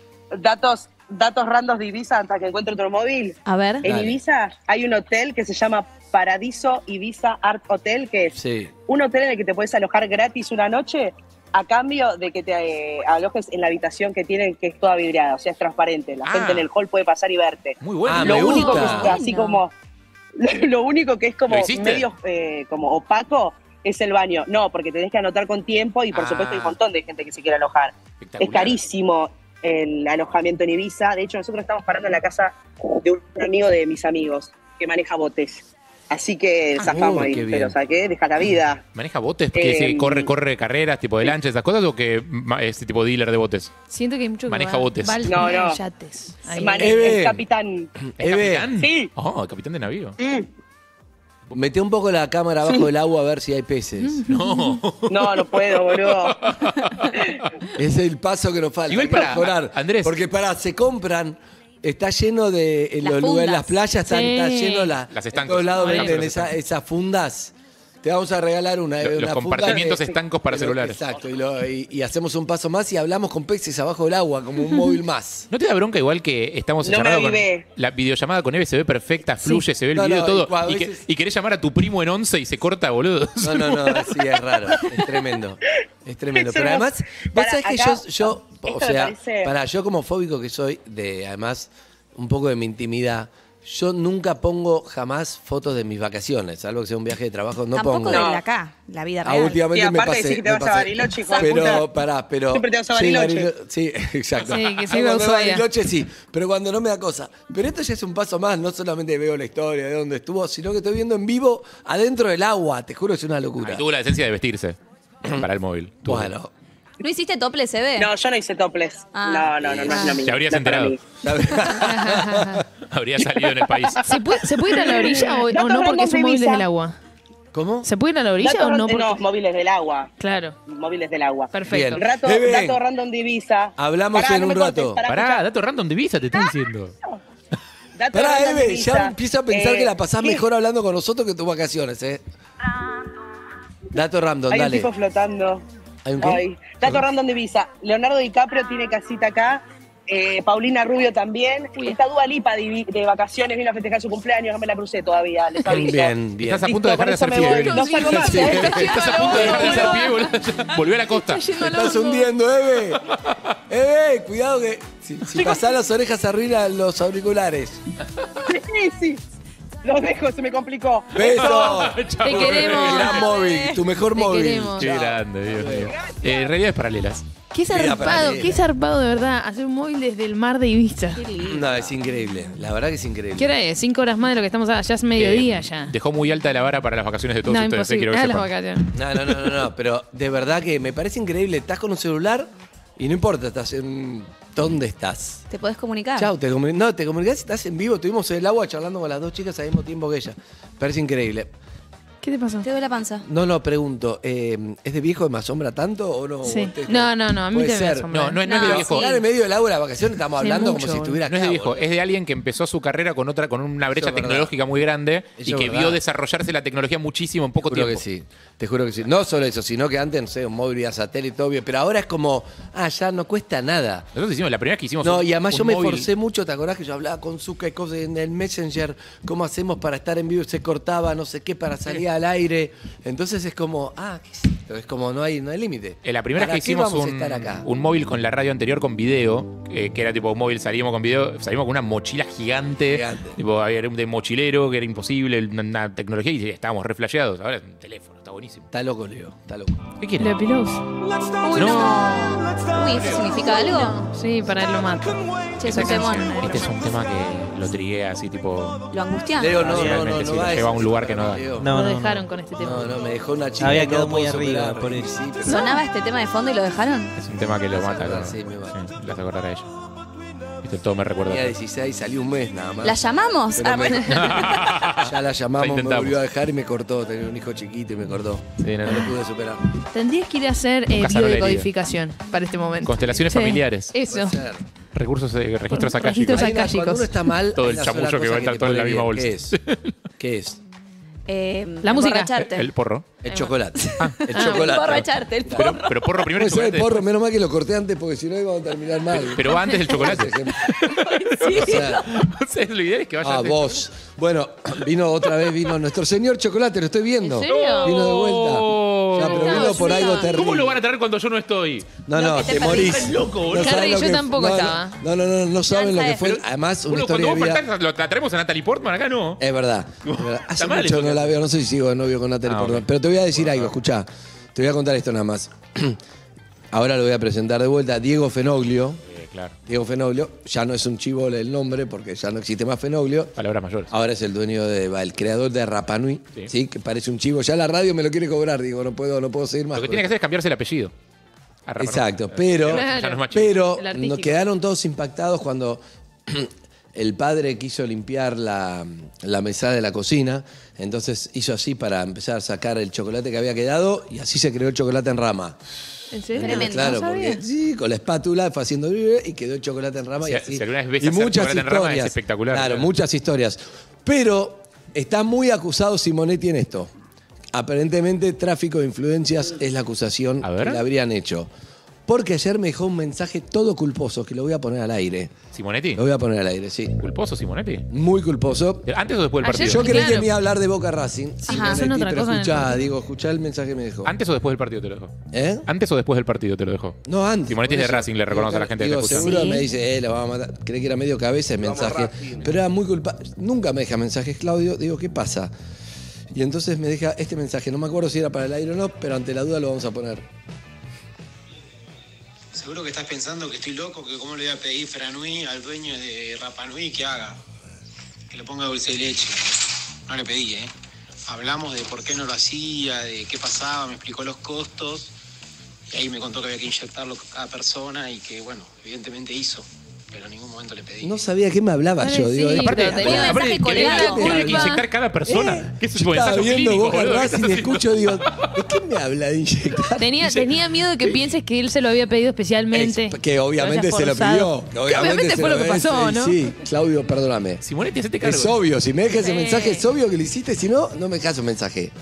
S1: Datos randos de Ibiza hasta que encuentre otro móvil.
S7: A ver.
S1: En
S4: Dale.
S1: Ibiza hay un hotel que se llama Paradiso Ibiza Art Hotel, que es
S4: Sí.
S1: un hotel en el que te puedes alojar gratis una noche a cambio de que te alojes en la habitación que tienen, que es toda vidriada, o sea, es transparente. La
S6: Ah.
S1: gente en el hall puede pasar y verte.
S6: Muy bueno.
S4: Ah,
S1: Lo
S4: me
S1: único que
S4: gusta.
S1: es así como lo único que es como
S6: ¿Lo hiciste?
S1: medio como opaco es el baño. No, porque tenés que anotar con tiempo y por
S6: Ah.
S1: supuesto hay un montón de gente que se quiere alojar.
S6: Espectacular.
S1: Es carísimo el alojamiento en Ibiza. De hecho, nosotros estamos parando en la casa de un amigo de mis amigos que maneja botes. Así que zafamos ahí.
S4: qué bien.
S1: Pero saqué, deja la vida.
S6: ¿Maneja botes? ¿Que se corre carreras, tipo de lancha, esas cosas? ¿O que es tipo dealer de botes?
S5: Siento que hay mucho que
S6: Maneja
S5: va-
S6: botes.
S5: va al
S1: No,
S5: final
S1: no.
S5: yates. Ahí.
S4: Eve.
S1: El capitán.
S6: ¿Es
S4: Eve.
S6: capitán?
S1: Sí.
S6: Oh, capitán de navío.
S4: Mete un poco la cámara abajo del agua a ver si hay peces.
S6: No.
S1: No puedo, boludo.
S4: Es el paso que nos falta.
S6: Igual
S4: hay que
S6: pará,
S4: mejorar.
S6: Andrés.
S4: Porque se compran. Está lleno de. En
S7: Las
S4: los lugares,
S7: fundas.
S4: las playas están,
S5: Sí.
S4: está lleno
S6: Las
S4: en
S6: estancos.
S4: todos lados
S6: Las
S4: venden
S6: estancos.
S4: esas fundas. Te vamos a regalar una.
S6: Los
S4: una funda
S6: compartimientos
S4: de-
S6: estancos para
S4: de lo-
S6: celulares.
S4: Exacto. Y hacemos un paso más y hablamos con peces abajo del agua, como un móvil más.
S6: ¿No te da bronca igual que estamos
S1: No me
S6: charlando con
S1: avivé.
S6: la videollamada con Eve? Se ve perfecta, fluye, se ve el
S4: No,
S6: video
S4: no,
S6: todo.
S4: a
S6: Y,
S4: veces-
S6: y querés llamar a tu primo en 11 y se corta, boludo.
S4: No, sí, es raro. Es tremendo. Es tremendo. Pero
S1: Somos-
S4: además, vos
S1: Para,
S4: sabés que
S1: acá,
S4: yo o
S1: esto me
S4: sea,
S1: parece-
S4: yo como fóbico que soy, además, un poco de mi intimidad, yo nunca pongo jamás fotos de mis vacaciones, salvo que sea un viaje de trabajo, no
S7: Tampoco
S4: pongo.
S7: de
S1: No.
S7: la acá, la vida
S4: Ah,
S7: real.
S4: últimamente
S1: Sí,
S4: me
S1: aparte
S4: pasé.
S1: decís que te
S4: me
S1: vas a
S4: pasé.
S1: Bariloche, hijo de
S4: Pero,
S1: puta.
S4: pero.
S1: Siempre te vas a
S4: sí,
S1: Bariloche.
S4: Sí, exacto.
S5: Sí, que sí,
S4: Cuando
S5: va a
S4: voy a
S5: Ushuaia.
S4: Bariloche sí, pero cuando no me da cosa. Pero esto ya es un paso más, no solamente veo la historia de dónde estuvo, sino que estoy viendo en vivo adentro del agua, te juro, es una locura.
S6: Y tuvo la decencia de vestirse para el móvil. Tuvo.
S4: Bueno,
S7: ¿No hiciste topless, Eve?
S1: No, yo no hice topless.
S7: Ah.
S1: No es lo mío.
S6: Te habrías
S1: No es para
S6: enterado.
S1: mí.
S6: Habría salido en el país.
S5: ¿Se puede ir a la orilla o
S1: Datos
S5: no? Porque
S1: randoms
S5: son
S1: de
S5: móviles
S1: Ibiza.
S5: del agua.
S4: ¿Cómo?
S5: ¿Se puede ir a la orilla o no? Porque-
S1: No, móviles del agua.
S5: Claro,
S1: Móviles del agua.
S5: perfecto.
S4: Bien.
S1: Dato
S4: Eve.
S1: random de Ibiza.
S4: Hablamos en
S1: no
S4: un
S1: me cortes,
S4: rato.
S6: Pará,
S1: escuchá.
S6: dato random de Visa te estoy diciendo.
S1: Dato
S4: Pará,
S1: random de
S4: Eve,
S1: Ibiza.
S4: ya empiezo a pensar que la pasás
S1: ¿qué?
S4: mejor hablando con nosotros que tus vacaciones, ¿eh? Dato random,
S1: Hay un
S4: dale.
S1: tipo flotando.
S4: ¿Hay un qué?
S1: Ay. Dato random de Ibiza. Leonardo DiCaprio tiene casita acá. Paulina Rubio también. Está Dua Lipa de vacaciones, vino a festejar su cumpleaños, no me la crucé todavía, les aviso.
S4: Bien, bien.
S6: Estás a punto de dejar de hacer
S1: Listo, con
S6: pie.
S1: eso me voy. No salgo más,
S6: Sí, estás a punto de dejar de hacer pie, boludo. Volvió a la costa.
S5: Está yendo al
S4: Estás
S5: hondo.
S4: hundiendo, Eve. Eve, cuidado que si pasás las orejas arruinan los auriculares.
S1: Sí. Los dejo, se me complicó.
S4: ¡Beso!
S5: Te queremos.
S4: Gran móvil, tu mejor
S5: Te
S4: móvil.
S5: queremos.
S6: Qué grande, Dios mío. Realidades paralelas.
S5: Qué zarpado,
S4: paralela.
S5: qué zarpado de verdad. Hacer un móvil desde el mar de Ibiza.
S4: No, es increíble. La verdad que es increíble.
S5: ¿Qué hora es? 5 horas más de lo que estamos allá. Ya es mediodía ya.
S6: Dejó muy alta la vara para las vacaciones de todos
S5: No,
S6: ustedes.
S5: imposible.
S6: Quiero que
S5: Ah, las
S6: sepan.
S5: vacaciones.
S4: No, pero de verdad que me parece increíble. Estás con un celular y no importa, estás en... ¿Dónde estás?
S7: ¿Te podés comunicar?
S4: Chau, te comunicás y estás en vivo. Estuvimos en el agua charlando con las dos chicas al mismo tiempo que ella. Parece increíble.
S5: ¿Qué te pasó?
S7: Te doy la panza.
S4: No, pregunto, ¿es de viejo que me asombra tanto o no?
S5: Sí.
S4: Te-
S5: No, a mí
S4: Puede
S5: te me
S4: ser.
S5: asombra.
S6: No es de
S7: No,
S6: viejo.
S7: sí.
S4: Hablar en medio del agua de las vacaciones estamos
S5: Sí,
S4: hablando
S5: mucho,
S4: como si estuviera acá.
S6: No es de viejo,
S4: boludo.
S6: es de alguien que empezó su carrera con una brecha
S4: Eso es verdad.
S6: tecnológica muy grande
S4: Eso
S6: y
S4: es
S6: que
S4: verdad.
S6: vio desarrollarse la tecnología muchísimo en poco
S4: Te juro
S6: tiempo.
S4: que sí, te juro que sí. No solo eso, sino que antes, no sé, un móvil vía satélite, obvio, pero ahora es como, ya no cuesta nada.
S6: Nosotros hicimos, la primera vez que hicimos
S4: No,
S6: un-
S4: y además
S6: un
S4: yo me
S6: móvil-
S4: esforcé mucho, ¿te acordás que yo hablaba con Zucca y cosas en el Messenger? ¿Cómo hacemos para estar en vivo? Se cortaba, no sé qué, para salir al aire. Entonces es como, ¿qué es esto? Es como, no hay límite.
S6: La primera vez
S4: ¿Para
S6: que
S4: qué
S6: hicimos
S4: vamos a estar acá?
S6: un móvil con la radio anterior con video, que era tipo un móvil, salíamos con video, salimos con una mochila gigante,
S4: Gigante.
S6: tipo había de mochilero, que era imposible, una tecnología, y estábamos re flasheados. Ahora es un teléfono, está buenísimo.
S4: Está loco, Leo, está loco.
S6: ¿Qué quieres?
S5: ¿Le pillows?
S7: Uy,
S6: No.
S7: Uy, ¿eso significa algo?
S5: Sí, para él lo mato.
S7: Che, es un temón.
S6: Este es un tema que lo trigué así, tipo.
S7: ¿Lo angustia?
S4: Leo, no
S6: Realmente sí, lo
S4: va
S6: lleva a un
S4: ese
S6: lugar que
S4: tema,
S6: no da.
S4: Leo.
S5: Lo dejaron con este tema.
S4: No, me dejó una chica.
S10: Había
S4: que no
S10: quedado muy
S4: puedo
S10: arriba,
S4: superar.
S10: por eso.
S4: Sí, pero-
S7: ¿Sonaba este tema de fondo y lo dejaron?
S6: Es un tema que lo mata.
S4: acordar,
S6: ¿no?
S4: sí, me mata.
S6: Sí, le hace acordar a ella. Viste, todo me recuerda.
S4: Tenía 16, salió un mes nada más.
S7: ¿La llamamos?
S4: Pero me-
S7: bueno.
S4: Ya la llamamos,
S6: La
S4: me
S6: intentamos.
S4: volvió a dejar y me cortó. Tenía un hijo chiquito y me cortó.
S6: Sí, no,
S4: No
S6: no.
S4: lo pude superar.
S5: Tendrías que ir a hacer
S6: Nunca sanó la herida.
S5: biodecodificación para este momento.
S6: Constelaciones
S5: Sí,
S6: familiares.
S5: Eso.
S4: Puede ser.
S6: Registros
S5: Registros
S6: acálicos.
S5: acá.
S4: Hay una- cuando uno está mal,
S6: Todo
S4: hay
S6: el
S4: una
S6: chamullo
S4: sola
S6: que va a
S4: cosa
S6: estar
S4: te
S6: todo en la
S4: pone
S6: misma
S4: bien.
S6: bolsa.
S4: ¿Qué es?
S5: La música.
S7: Emborracharte.
S6: El porro.
S4: El chocolate. El chocolate.
S7: Emborracharte, el porro.
S6: Pero porro primero el
S4: Puede ser el
S6: chocolate.
S4: porro, menos mal que lo corté antes porque si no íbamos a terminar mal.
S6: Pero va antes del chocolate.
S4: O sea,
S6: O sea, lo ideal es que vaya antes.
S4: vos. Bueno, vino nuestro señor chocolate, lo estoy viendo.
S5: ¿En serio?
S4: Vino de vuelta. Ya, pero vino por algo terrible.
S6: ¿Cómo lo van a traer cuando yo no estoy?
S4: No,
S7: Lo que te
S4: te morís.
S7: perdiste.
S6: Loco, boludo.
S4: saben
S5: Carrie,
S4: lo
S5: yo
S4: que-
S5: tampoco estaba.
S4: No saben lo que fue.
S6: Pero-
S4: Además, una
S6: Bueno,
S4: historia
S6: cuando
S4: de
S6: vos
S4: vida.
S6: faltás, lo traemos a Natalie Portman, acá no.
S4: Es verdad. Es verdad. Hace
S6: mal
S4: mucho
S6: eso
S4: no
S6: que
S4: la
S6: hace.
S4: veo, no sé si sigo de novio con Natalie Portman.
S6: ok.
S4: Pero te voy a decir algo, escuchá. Te voy a contar esto nada más. Ahora lo voy a presentar de vuelta. Diego Fenoglio.
S6: Claro.
S4: Diego Fenoglio, ya no es un chivo el nombre porque ya no existe más Fenoglio.
S6: Palabras mayores.
S4: Ahora es el dueño el creador de Rapanui,
S6: Sí.
S4: sí, que parece un chivo. Ya la radio me lo quiere cobrar, digo, no puedo seguir más.
S6: Lo que
S4: con
S6: tiene que
S4: esto.
S6: hacer es cambiarse el apellido. A Rafa, ¿no?
S4: Exacto, pero,
S5: Claro.
S6: Ya no es más chivo.
S4: pero
S5: El artístico.
S4: nos quedaron todos impactados cuando el padre quiso limpiar la mesada de la cocina, entonces hizo así para empezar a sacar el chocolate que había quedado y así se creó el chocolate en rama.
S5: ¿En serio?
S7: Tremendo.
S4: Claro,
S5: No sabía.
S4: porque sí, con la espátula fue haciendo y quedó el chocolate en rama
S6: Si-
S4: y así.
S6: si alguna vez ves
S4: y
S6: hacer
S4: muchas
S6: chocolate en rama,
S4: historias.
S6: es espectacular.
S4: Claro,
S6: Claro.
S4: muchas historias. Pero está muy acusado Simonetti en esto. Aparentemente tráfico de influencias es la acusación
S6: A ver.
S4: que le habrían hecho. Porque ayer me dejó un mensaje todo culposo que lo voy a poner al aire.
S6: ¿Simonetti?
S4: Lo voy a poner al aire, sí.
S6: ¿Culposo Simonetti?
S4: Muy culposo.
S6: ¿Antes o después del
S5: Ayer
S6: partido?
S4: Yo creí
S5: claro.
S4: que me iba a hablar de Boca Racing.
S5: Ajá, son otra
S4: pero
S5: cosa en el
S4: escuchá,
S5: partido.
S4: digo, escuchá el mensaje que me dejó.
S6: ¿Antes o después del partido te lo dejo?
S4: ¿Eh?
S6: ¿Antes o después del partido te lo dejo?
S4: No, antes.
S6: Simonetti
S4: por
S6: es de
S4: eso.
S6: Racing, le reconoce a la gente que
S4: Digo,
S6: está escuchando.
S4: seguro
S5: Sí.
S4: me dice, lo vamos a matar. Creí que era medio cabeza el mensaje. Pero era muy culpable. Nunca me deja mensajes, Claudio. Digo, ¿qué pasa? Y entonces me deja este mensaje. No me acuerdo si era para el aire o no, pero ante la duda lo vamos a poner.
S11: Seguro que estás pensando que estoy loco, que cómo le voy a pedir Franui al dueño de Rapanui que haga, que le ponga dulce de leche. No le pedí, ¿eh? Hablamos de por qué no lo hacía, de qué pasaba, me explicó los costos y ahí me contó que había que inyectarlo cada persona y que, bueno, evidentemente hizo, pero en ningún momento le pedí.
S4: No sabía qué me hablaba
S5: Dale,
S4: yo. Digo,
S5: sí,
S6: Aparte,
S5: pero tenía
S7: un mensaje
S6: que le
S7: colgado.
S6: tiene que
S5: Culpa.
S6: inyectar cada persona. ¿Qué es
S4: yo
S6: eso?
S4: estaba
S6: Ensayo
S4: viendo
S6: clínico,
S4: Boca
S6: boludo. ¿Qué
S4: Racing
S6: estás
S4: y
S6: haciendo?
S4: escucho, digo, ¿de qué me habla de inyectar?
S5: Tenía miedo de que pienses que él se lo había pedido especialmente.
S4: Que obviamente
S5: haya
S4: se lo
S5: forzado.
S4: pidió.
S5: Que obviamente
S4: se
S5: fue lo que pasó, ¿no?
S4: Sí, Claudio, perdóname.
S6: Simonetti, hacete cargo.
S4: Es obvio, si me dejas ese
S5: Sí.
S4: mensaje, es obvio que lo hiciste, si no, no me dejas un mensaje.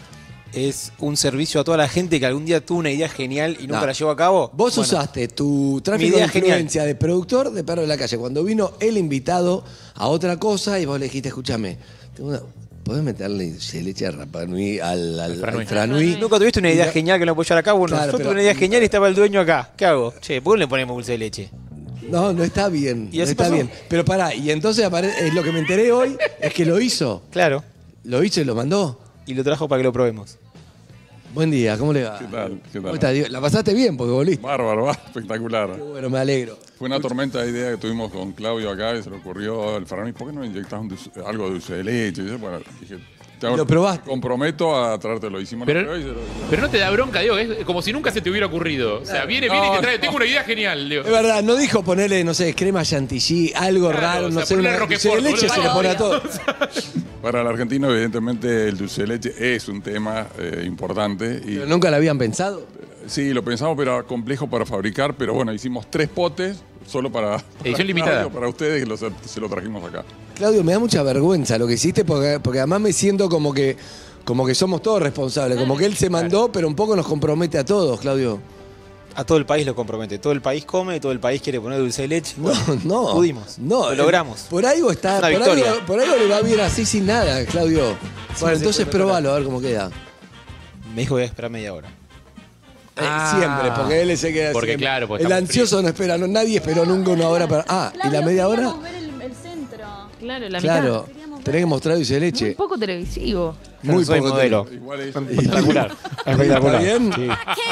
S10: es un servicio a toda la gente que algún día tuvo una idea genial y nunca
S4: No.
S10: la llevó a cabo.
S4: Vos
S10: Bueno,
S4: usaste tu tráfico
S10: mi
S4: de
S10: idea genial.
S4: influencia de productor de Perro de la Calle. Cuando vino el invitado a otra cosa y vos le dijiste, escúchame, ¿podés meterle leche a Rapanui al Franui?
S10: Nunca tuviste una idea genial que no podés llevar a cabo. Bueno,
S4: Claro,
S10: yo
S4: pero-
S10: tuve una idea genial y estaba el dueño acá. ¿Qué hago? Che, ¿por qué no le ponemos dulce de leche?
S4: No, no está bien.
S10: ¿Y
S4: No
S10: así
S4: está
S10: pasó?
S4: bien. Pero pará, y entonces es lo que me enteré hoy es que lo hizo.
S10: Claro.
S4: Lo hizo y lo mandó.
S10: Y lo trajo para que lo probemos.
S4: Buen día, ¿cómo le va?
S12: ¿Qué tal?
S4: ¿Cómo estás, Diego? ¿La pasaste bien porque volviste?
S12: Bárbaro, espectacular.
S4: Qué bueno, me alegro.
S12: Fue una tormenta de idea que tuvimos con Claudio acá y se le ocurrió al Fernández, ¿por qué no inyectas algo de dulce de leche? Y yo, bueno, dije,
S4: ¿Lo probaste?
S12: comprometo a traértelo. Hicimos
S6: Pero-
S12: la prueba y
S6: Pero no te da bronca, Diego, es como si nunca se te hubiera ocurrido. O sea, viene y te trae, tengo una idea genial, Diego.
S4: Es verdad, no dijo ponerle, no sé, crema chantilly, algo
S6: Claro,
S4: raro,
S6: o
S4: no
S6: sea,
S4: sé,
S6: ponerle
S4: una
S6: Roquefort,
S4: dulce de leche
S6: boludo.
S4: se le pone a todo.
S12: Para el argentino, evidentemente, el dulce de leche es un tema importante. Y,
S4: ¿Pero nunca lo habían pensado?
S12: sí, lo pensamos, pero era complejo para fabricar. Pero bueno, hicimos 3 potes solo para
S6: Edición limitada.
S12: Claudio, para ustedes que se lo trajimos acá.
S4: Claudio, me da mucha vergüenza lo que hiciste porque además me siento como que somos todos responsables, como que él se mandó, pero un poco nos compromete a todos, Claudio.
S10: A todo el país lo compromete. Todo el país come, todo el país quiere poner dulce de leche.
S4: No, no.
S10: Pudimos.
S4: No,
S10: Lo logramos.
S4: Por algo está,
S10: Una
S4: por
S10: victoria.
S4: algo le va bien así sin nada, Claudio.
S10: Sí,
S4: Bueno,
S10: se
S4: entonces
S10: puede
S4: probalo, a ver cómo queda.
S10: Me dijo que voy a esperar media hora.
S4: Siempre, porque él se queda
S6: Porque
S4: siempre.
S6: claro, porque
S4: el
S6: está muy
S4: ansioso no espera, nadie esperó nunca una hora para. Ah, ¿y la media hora?
S7: el centro.
S5: Claro, la
S4: Claro, tenés que mostrar dulce de
S5: mitad.
S4: leche.
S5: Un poco televisivo.
S4: Muy
S10: soy
S4: poco
S10: modelo.
S12: Igual es,
S10: Espectacular.
S4: ¿Está bien?
S10: Sí.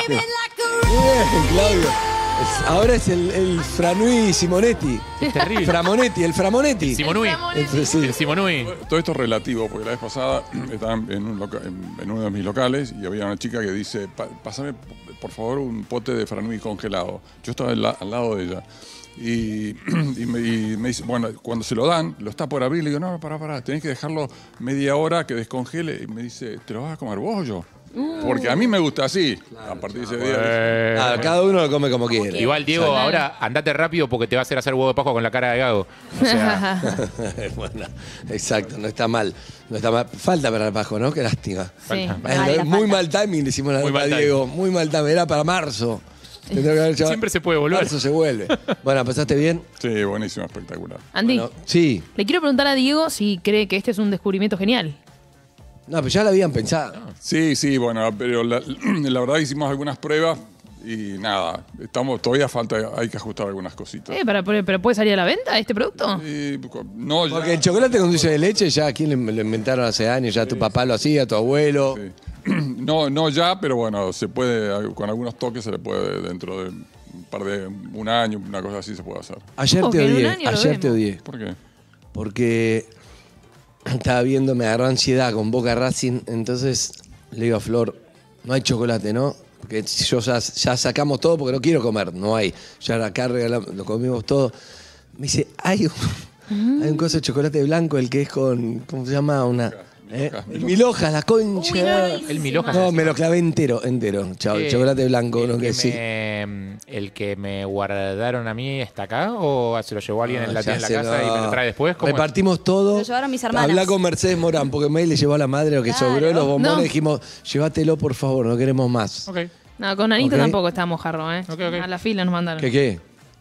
S4: Bien, Claudio. Ahora es el Franui Simonetti.
S6: Es terrible.
S4: Framonetti, el Framonetti.
S6: Simonui.
S4: Sí.
S6: El Simonui.
S12: Todo esto es relativo, porque la vez pasada estaba en uno de mis locales y había una chica que dice, pásame por favor un pote de franui congelado. Yo estaba al lado de ella. Y me dice, bueno, cuando se lo dan, lo está por abrir, le digo, no, pará, tenés que dejarlo media hora que descongele. Y me dice, ¿te lo vas a comer vos o yo? Porque a mí me gusta así. A partir de ese día.
S4: Ah, cada uno lo come como quiere.
S6: Igual, Diego, ahora andate rápido porque te va a hacer huevo de Pascua con la cara de Gago. O sea,
S4: Bueno, exacto, no está mal. No está mal. Falta para el bajo, ¿no? Qué lástima.
S5: Sí.
S4: Muy mal timing le hicimos la
S6: Muy
S4: nota a
S6: mal
S4: Diego. Muy mal timing. Era para marzo. Tendría que haber llevado-
S6: siempre se puede volver.
S4: Marzo se vuelve. Bueno, ¿pasaste bien?
S12: Sí, buenísimo, espectacular.
S5: Andy,
S4: Bueno, sí.
S5: le quiero preguntar a Diego si cree que este es un descubrimiento genial.
S4: No, pero ya lo habían pensado.
S12: Sí, bueno, pero la verdad hicimos algunas pruebas y nada, todavía hay que ajustar algunas cositas.
S5: ¿Pero puede salir a la venta este producto?
S12: No, ya-
S4: Porque el chocolate con dulce de leche, ya aquí lo inventaron hace años, ya tu papá lo hacía, tu abuelo.
S12: sí. No ya, pero bueno, se puede, con algunos toques se le puede, dentro de un año, una cosa así se puede hacer.
S4: Ayer
S5: Ok,
S4: te
S5: en un
S4: odié,
S5: año lo
S4: ayer te
S5: vemos.
S4: odié.
S12: ¿Por qué?
S4: Porque estaba viendo, me agarró ansiedad con Boca Racing, entonces le digo a Flor, no hay chocolate, ¿no? Porque yo ya sacamos todo porque no quiero comer, no hay. Ya acá lo comimos todo. Me dice, hay un coso de chocolate blanco, el que es con, ¿cómo se llama? El Mil Hojas, la concha.
S6: El Mil Hojas.
S4: No, me lo clavé entero. Chao, el chocolate blanco, no que sí.
S6: ¿El que me guardaron a mí está acá o se lo llevó alguien en la
S4: Ya
S6: casa
S4: sé,
S6: y me lo trae después? ¿Cómo es?
S4: Repartimos todo.
S7: Lo llevaron mis hermanas.
S4: Habla con Mercedes Morán, porque May le llevó a la madre lo que
S7: Claro.
S4: sobró de los bombones.
S5: No.
S4: Dijimos, llévatelo por favor, no queremos más.
S6: Ok.
S5: No, con Anita
S4: Ok.
S5: tampoco estábamos jarro, ¿eh?
S6: Ok.
S5: A la fila nos mandaron.
S4: ¿Qué?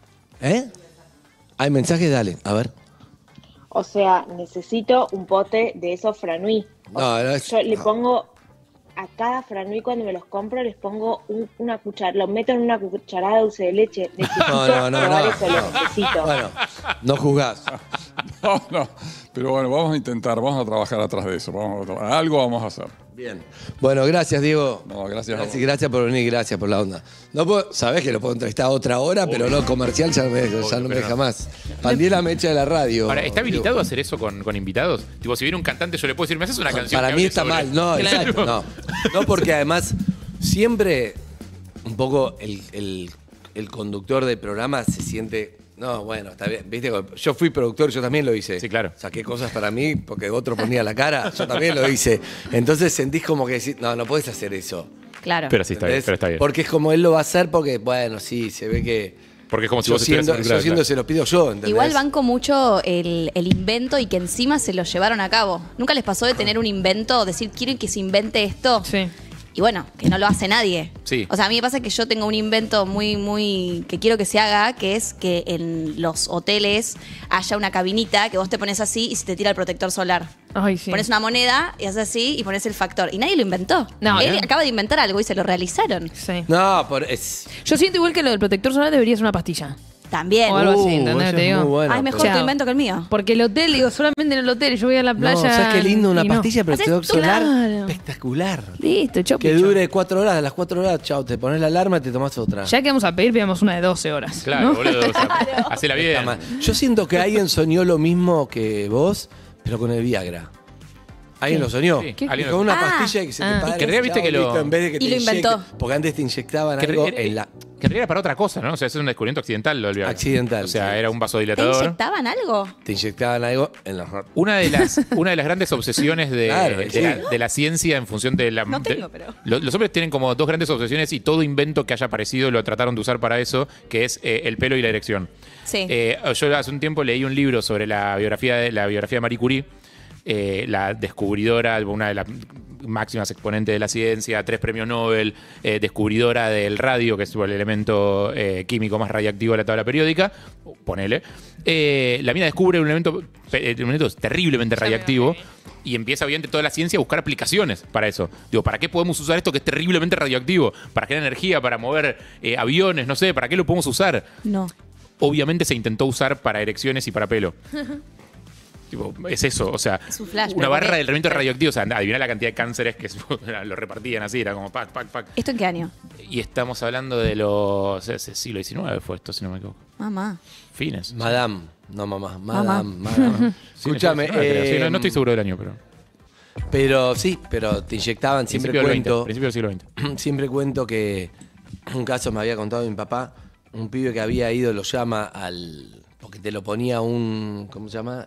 S4: ¿Hay mensajes? Dale, a ver.
S13: O sea, necesito un pote de esos franui.
S4: No,
S13: Yo le pongo a cada franui cuando me los compro, les pongo una cucharada, los meto en una cucharada de dulce de leche. Necesito probar eso, lo necesito.
S4: Bueno, no juzgás.
S12: No, pero bueno, vamos a intentar, vamos a trabajar atrás de eso. Algo vamos a hacer.
S4: Bien. Bueno, gracias, Diego.
S12: No, gracias a vos.
S4: Gracias por venir, gracias por la onda. Sabés que lo puedo entrevistar a otra hora, pero no comercial, ya no me deja más. Pandiela me echa de la radio.
S6: Ahora, ¿está habilitado a hacer eso con invitados? Tipo, si viene un cantante, yo le puedo decir, ¿me haces una canción?
S4: Para
S6: que
S4: mí
S6: hable
S4: está
S6: sobre-"
S4: mal, no,
S6: Claro.
S4: exacto, no. No, porque además siempre un poco el conductor del programa se siente, no, bueno, está bien, viste, yo fui productor, yo también lo hice.
S6: Sí, claro.
S4: Saqué cosas para mí porque otro ponía la cara, yo también lo hice. Entonces sentís como que decís, no podés hacer eso.
S7: Claro.
S6: Pero sí está bien,
S4: ¿Entendés?
S6: pero está bien.
S4: Porque es como él lo va a hacer porque, bueno, sí, se ve que
S6: Porque es como si
S4: yo
S6: vos estuvieras
S4: siendo,
S6: involucrado,
S4: yo siendo
S6: claro.
S4: se lo pido yo, ¿entendés?
S7: Igual banco mucho el invento y que encima se lo llevaron a cabo. ¿Nunca les pasó de tener un invento, decir, quieren que se invente esto?
S5: Sí.
S7: Y bueno, que no lo hace nadie.
S6: Sí.
S7: O sea, a mí me pasa que yo tengo un invento muy que quiero que se haga, que es que en los hoteles haya una cabinita que vos te pones así y se te tira el protector solar.
S5: Ay, sí.
S7: Pones una moneda y haces así y pones el factor. Y nadie lo inventó.
S5: No,
S7: Él
S5: ¿no?
S7: acaba de inventar algo y se lo realizaron.
S5: Sí.
S4: No,
S5: Yo siento igual que lo del protector solar debería ser una pastilla.
S7: También.
S5: O algo así, ¿entendés?
S4: ese
S5: Te
S4: es
S5: digo.
S4: muy bueno,
S7: Ah, es mejor
S5: pero-
S7: tu invento que el mío.
S5: Porque el hotel, digo, solamente en el hotel. Yo voy a la playa.
S4: No, ¿sabes qué lindo? Una
S5: y no.
S4: pastilla de protector
S7: Haces tú,
S4: solar
S5: claro.
S4: espectacular.
S5: Listo, chau,
S4: Que
S5: picho.
S4: dure 4 horas, a las 4 horas, chao, te pones la alarma y te tomas otra.
S5: Ya que vamos a pedir, pidamos una de 12 horas.
S6: Claro,
S5: ¿no?
S6: boludo. O sea, hacela
S4: Está
S6: bien.
S4: mal. Yo siento que alguien soñó lo mismo que vos, pero con el Viagra. ¿Alguien lo soñó?
S6: Sí,
S4: Y
S6: alguien
S4: con una
S7: Ah.
S4: pastilla que se te
S5: Ah.
S4: para.
S6: Y que en realidad viste que lo-
S4: en vez de que
S7: Y
S4: te
S7: lo inventó.
S4: inyecten- porque antes te inyectaban
S6: Que
S4: algo
S6: era-
S4: en la...
S6: Que en realidad era para otra cosa, ¿no? O sea, es un descubrimiento accidental lo del Viagra.
S4: Accidental,
S6: O sea,
S4: sí.
S6: era un
S7: ¿Te
S6: vasodilatador.
S7: inyectaban algo?
S4: Te inyectaban algo en la...
S6: Una de las grandes obsesiones
S4: Claro,
S6: de,
S4: sí.
S6: de la ciencia en función de la...
S7: No
S6: de-
S7: tengo, pero-
S6: los hombres tienen como dos grandes obsesiones y todo invento que haya aparecido lo trataron de usar para eso, que es el pelo y la erección.
S7: Sí.
S6: Yo hace un tiempo leí un libro sobre la biografía de Marie Curie, la descubridora, una de las máximas exponentes de la ciencia, 3 premios Nobel, descubridora del radio, que es el elemento químico más radiactivo de la tabla periódica, ponele. La mina descubre un elemento terriblemente radiactivo y empieza obviamente toda la ciencia a buscar aplicaciones para eso. Digo, ¿para qué podemos usar esto que es terriblemente radioactivo? ¿Para generar energía? ¿Para mover aviones? No sé, ¿para qué lo podemos usar?
S7: No.
S6: Obviamente se intentó usar para erecciones y para pelo. Tipo, es eso, o sea,
S7: Es un flash,
S6: una
S7: pero
S6: barra
S7: ¿por qué?
S6: de elemento radioactivo, o sea, adivina la cantidad de cánceres que lo repartían así, era como pac, pac, pac.
S7: ¿Esto en qué año?
S6: Y estamos hablando de los siglo XIX fue esto, si no me equivoco.
S7: Mamá.
S6: Fines.
S4: Madame, no mamá,
S7: Mamá.
S4: madame. Escúchame,
S6: Sí, no estoy seguro del año, pero.
S4: pero sí, pero te inyectaban, siempre
S6: Principio
S4: cuento,
S6: del siglo XX.
S4: siempre cuento que un caso me había contado mi papá, un pibe que había ido, lo llama porque te lo ponía ¿cómo se llama?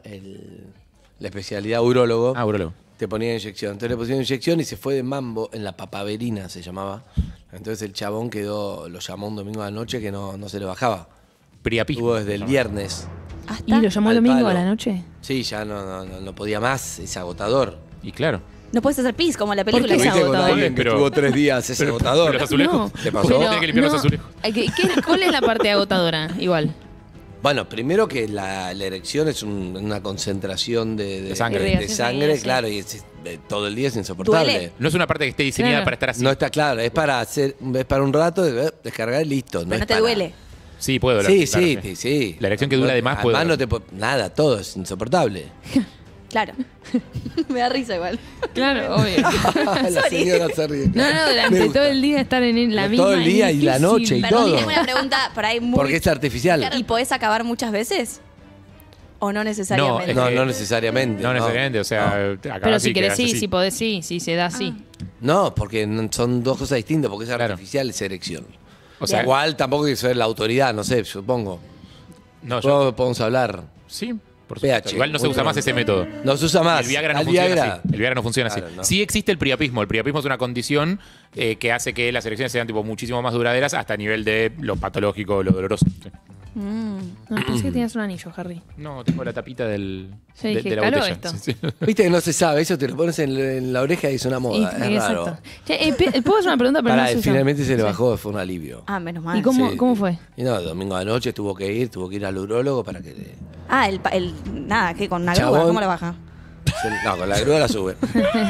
S4: La especialidad urólogo.
S6: Ah, urólogo.
S4: Te ponía inyección. Entonces le pusieron inyección y se fue de mambo en la papaverina, se llamaba. Entonces el chabón lo llamó un domingo a la noche que no se le bajaba.
S6: Priapismo.
S4: Estuvo desde el viernes.
S5: ¿Y lo llamó el
S4: Al
S5: domingo
S4: palo.
S5: a la noche?
S4: Sí, ya no podía más, es agotador.
S6: Y claro.
S7: No puedes hacer pis como en la película.
S5: qué es
S4: ¿Viste con
S5: agotador?
S4: alguien que
S6: Pero-
S4: estuvo 3 días, es agotador.
S6: Los azulejos.
S4: ¿Te pasó?
S5: pero
S6: Tiene que limpiar los
S5: no,
S6: azulejos.
S5: ¿Cuál es la parte agotadora? Igual.
S4: Bueno, primero que la erección es una concentración de
S6: sangre.
S4: de
S5: Irrigación
S4: sangre,
S5: sanguínea, sí.
S4: claro, y todo el día es insoportable.
S7: Duele.
S6: No es una parte que esté diseñada
S5: Claro.
S6: para estar así.
S4: No está claro, es para un rato, descargar y listo.
S7: Pero
S4: es
S7: no te
S4: para-
S7: duele.
S6: Sí, puede doler.
S4: Sí,
S6: claro,
S4: sí, sí.
S6: La erección que dura de más puede
S4: Además
S6: doler.
S4: nada, todo es insoportable.
S7: Claro. Me da risa igual.
S5: Claro, obvio.
S4: La señora se ríe.
S5: No,
S4: Me
S5: durante
S4: gusta.
S5: todo el día estar en la misma.
S4: Todo el día
S5: es
S4: y la
S5: difícil.
S4: noche y
S7: Perdón,
S4: todo.
S7: tengo una pregunta por ahí muy...
S4: Porque es artificial.
S7: ¿Y podés acabar muchas veces? ¿O no necesariamente?
S4: No, no necesariamente.
S6: No necesariamente, o sea, acá
S5: Pero
S6: sí
S5: si querés,
S6: quedás así.
S5: si podés, sí, se da así.
S4: No, porque son dos cosas distintas, porque es
S6: Claro.
S4: artificial, es erección.
S6: O sea,
S4: Igual tampoco hay que ser la autoridad, no sé, supongo.
S6: no,
S4: Podemos hablar.
S6: Sí, por supuesto.
S4: pH,
S6: Igual no se usa más ese método.
S4: No se usa más.
S6: El Viagra no
S4: Al
S6: funciona
S4: Viagra.
S6: así. El Viagra no funciona
S4: Claro,
S6: así.
S4: no.
S6: Sí existe el priapismo. El priapismo es una condición que hace que las erecciones sean tipo muchísimo más duraderas hasta el nivel de lo patológico, lo doloroso. Sí.
S5: No, pensé que tenías un anillo, Harry.
S6: No, tengo la tapita de
S5: dije,
S6: la
S5: caló
S6: botella.
S5: esto.
S6: Sí, sí.
S4: Viste que no se sabe, eso te lo pones en la oreja y es una moda, es
S5: exacto.
S4: raro.
S5: Che, ¿puedo hacer una pregunta? Pero
S4: Pará,
S5: no se usa?
S4: finalmente se le
S5: Sí.
S4: bajó, fue un alivio.
S7: Ah, menos mal.
S5: ¿Y cómo,
S4: Sí.
S5: cómo fue?
S4: Y no, domingo a la noche tuvo que ir al urólogo para que le...
S7: Ah, nada, ¿qué? ¿Con una grúa?
S4: Chabón.
S7: ¿Cómo la baja?
S4: No, con la grúa la sube.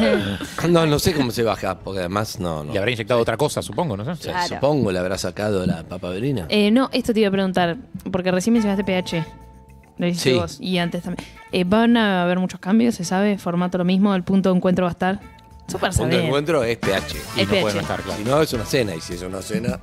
S4: No sé cómo se baja, porque además no.
S6: Le habrá inyectado otra cosa, supongo, ¿no?
S4: O sea,
S7: Claro.
S4: supongo le habrá sacado la papaverina.
S5: No, esto te iba a preguntar, porque recién mencionaste pH. Lo hiciste
S4: Sí.
S5: vos y antes también. ¿Van a haber muchos cambios? ¿Se sabe? ¿Formato lo mismo? ¿El punto de encuentro va a estar? Súper
S4: El punto de
S5: saber.
S4: encuentro es pH.
S6: Y
S5: Es
S6: no puede
S5: pH.
S6: no estar, claro.
S4: Si no, es una cena. Y si es una cena.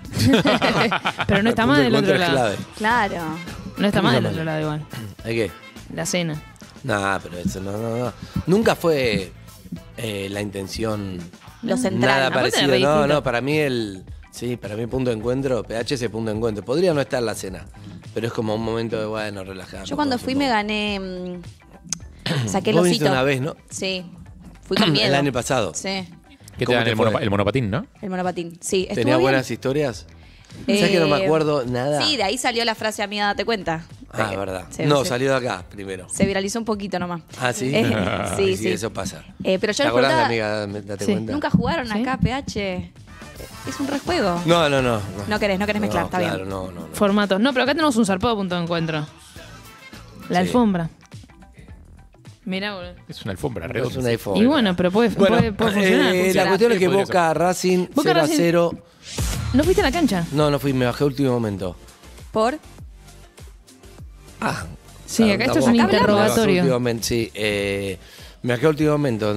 S5: Pero no está
S4: el
S5: mal
S4: punto de
S5: del otro
S4: encuentro es
S5: lado.
S4: clave.
S7: Claro.
S5: No está
S4: ¿Cómo
S5: mal
S4: se
S5: del
S4: llama?
S5: otro lado igual.
S4: ¿Hay qué?
S5: La cena.
S4: Nah, pero eso no. Nunca fue la intención.
S7: Los
S4: Nada
S7: entrañas.
S5: Aparte
S4: parecido.
S5: era
S4: No,
S5: distinto.
S4: no, para mí para mí punto de encuentro, pH es el punto de encuentro. Podría no estar la cena, pero es como un momento de, bueno, relajarnos.
S7: Yo cuando
S4: todos
S7: fui
S4: un
S7: me
S4: poco.
S7: gané... saqué el
S4: Vos viniste
S7: osito.
S4: una vez, ¿no?
S7: Sí. Fui con miedo.
S4: El año pasado.
S7: Sí.
S6: ¿Qué te
S4: ¿Cómo
S6: dan
S4: te
S6: el,
S4: fue?
S6: el monopatín, no?
S7: El monopatín. Sí.
S4: ¿Tenía
S7: ¿Estuvo bien?
S4: buenas historias? ¿Sabes que no me acuerdo nada?
S7: Sí, de ahí salió la frase amiga, date cuenta.
S4: Ah, verdad. No, salió de acá primero.
S7: Se viralizó un poquito nomás.
S4: Ah, ¿sí?
S7: Sí,
S4: eso pasa.
S7: Pero yo
S4: ¿Te acordás de
S7: preguntaba,
S4: amiga, date cuenta?
S7: ¿nunca jugaron acá, PH? Es un rejuego.
S4: No.
S7: No querés mezclar, está
S4: claro,
S7: bien.
S4: No.
S5: Formatos. No, pero acá tenemos un zarpado punto de encuentro. La alfombra. Mirá, boludo.
S6: Es una alfombra redonda.
S4: Es una alfombra.
S5: Y bueno, pero puede funcionar.
S4: La cuestión es que Boca Racing 0-0.
S5: ¿No fuiste a la cancha?
S4: No fui, me bajé a último momento.
S7: ¿Por?
S5: Sí, acá esto es un interrogatorio.
S4: Sí, me bajé a último momento.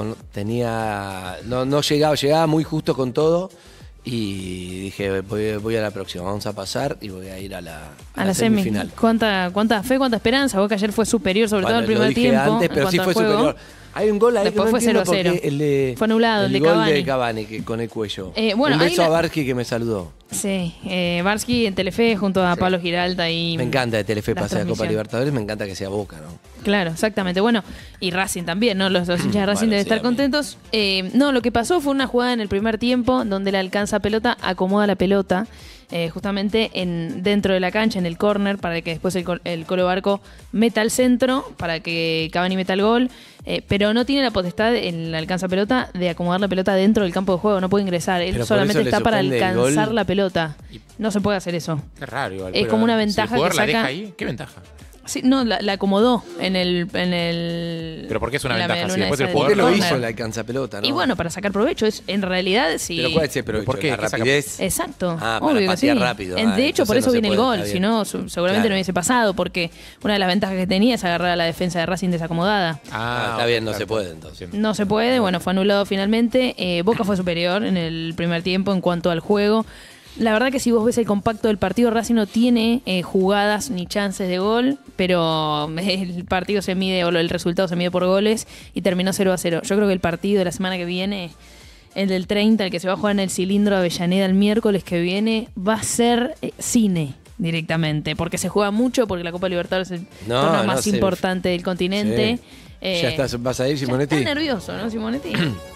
S4: No llegaba muy justo con todo. Y dije, voy a la próxima, vamos a pasar y voy a ir a la semifinal.
S5: ¿Cuánta fe, cuánta esperanza? Boca ayer fue superior, sobre todo en el primer tiempo.
S4: Antes, pero sí fue superior. Hay un gol ahí
S5: después
S4: que no
S5: fue
S4: entiendo
S5: 0-0.
S4: porque el de,
S5: fue anulado, el de
S4: gol
S5: Cavani.
S4: de Cavani con el cuello.
S5: Bueno,
S4: un beso a Barsky que me saludó.
S5: Sí, Barsky en Telefe junto a Pablo Giralta y...
S4: Me encanta de Telefe pase a Copa Libertadores, me encanta que sea Boca, ¿no?
S5: Claro, exactamente. Bueno, y Racing también, ¿no? Los hinchas de Racing deben estar contentos. No, lo que pasó fue una jugada en el primer tiempo donde le alcanza pelota, acomoda la pelota justamente dentro de la cancha, en el córner, para que después el Colo Barco meta al centro, para que Cavani meta el gol, pero no tiene la potestad en la alcanza pelota de acomodar la pelota dentro del campo de juego, no puede ingresar. Él solamente está para alcanzar la pelota. No se puede hacer eso.
S6: Qué raro igual.
S5: Es como una ventaja
S6: si el jugador
S5: que saca...
S6: la deja ahí, ¿qué ventaja?
S5: Sí, no, la acomodó en el...
S6: ¿Pero por qué es una
S5: en la
S6: ventaja? Si
S5: medialuna
S6: después el
S5: esa
S6: jugador
S5: del
S4: lo
S5: córner.
S4: hizo, la alcanza pelota, ¿no?
S5: Y bueno, para sacar provecho, en realidad sí.
S4: Pero ¿cuál es ese provecho?
S6: ¿Por qué?
S4: ¿La rapidez?
S5: Exacto.
S4: Para
S5: obvio que
S4: patear
S5: sí.
S4: rápido.
S5: De hecho, por
S4: entonces
S5: eso
S4: no se
S5: viene el
S4: puede,
S5: gol.
S4: está
S5: Si
S4: bien.
S5: no, seguramente no hubiese pasado, porque una de las ventajas que tenía es agarrar a la defensa de Racing desacomodada.
S4: Está bien, no se puede entonces.
S5: No se puede, bueno, fue anulado finalmente. Boca fue superior en el primer tiempo en cuanto al juego. La verdad que si vos ves el compacto del partido, Racing no tiene jugadas ni chances de gol, pero el partido se mide, o el resultado se mide por goles, y terminó 0-0. Yo creo que el partido de la semana que viene, el del 30, el que se va a jugar en el Cilindro de Avellaneda el miércoles que viene, va a ser cine directamente, porque se juega mucho, porque la Copa Libertadores es el torneo más importante del continente.
S4: Sí. ¿Ya vas a ir, Simonetti?
S5: Está nervioso, ¿no, Simonetti?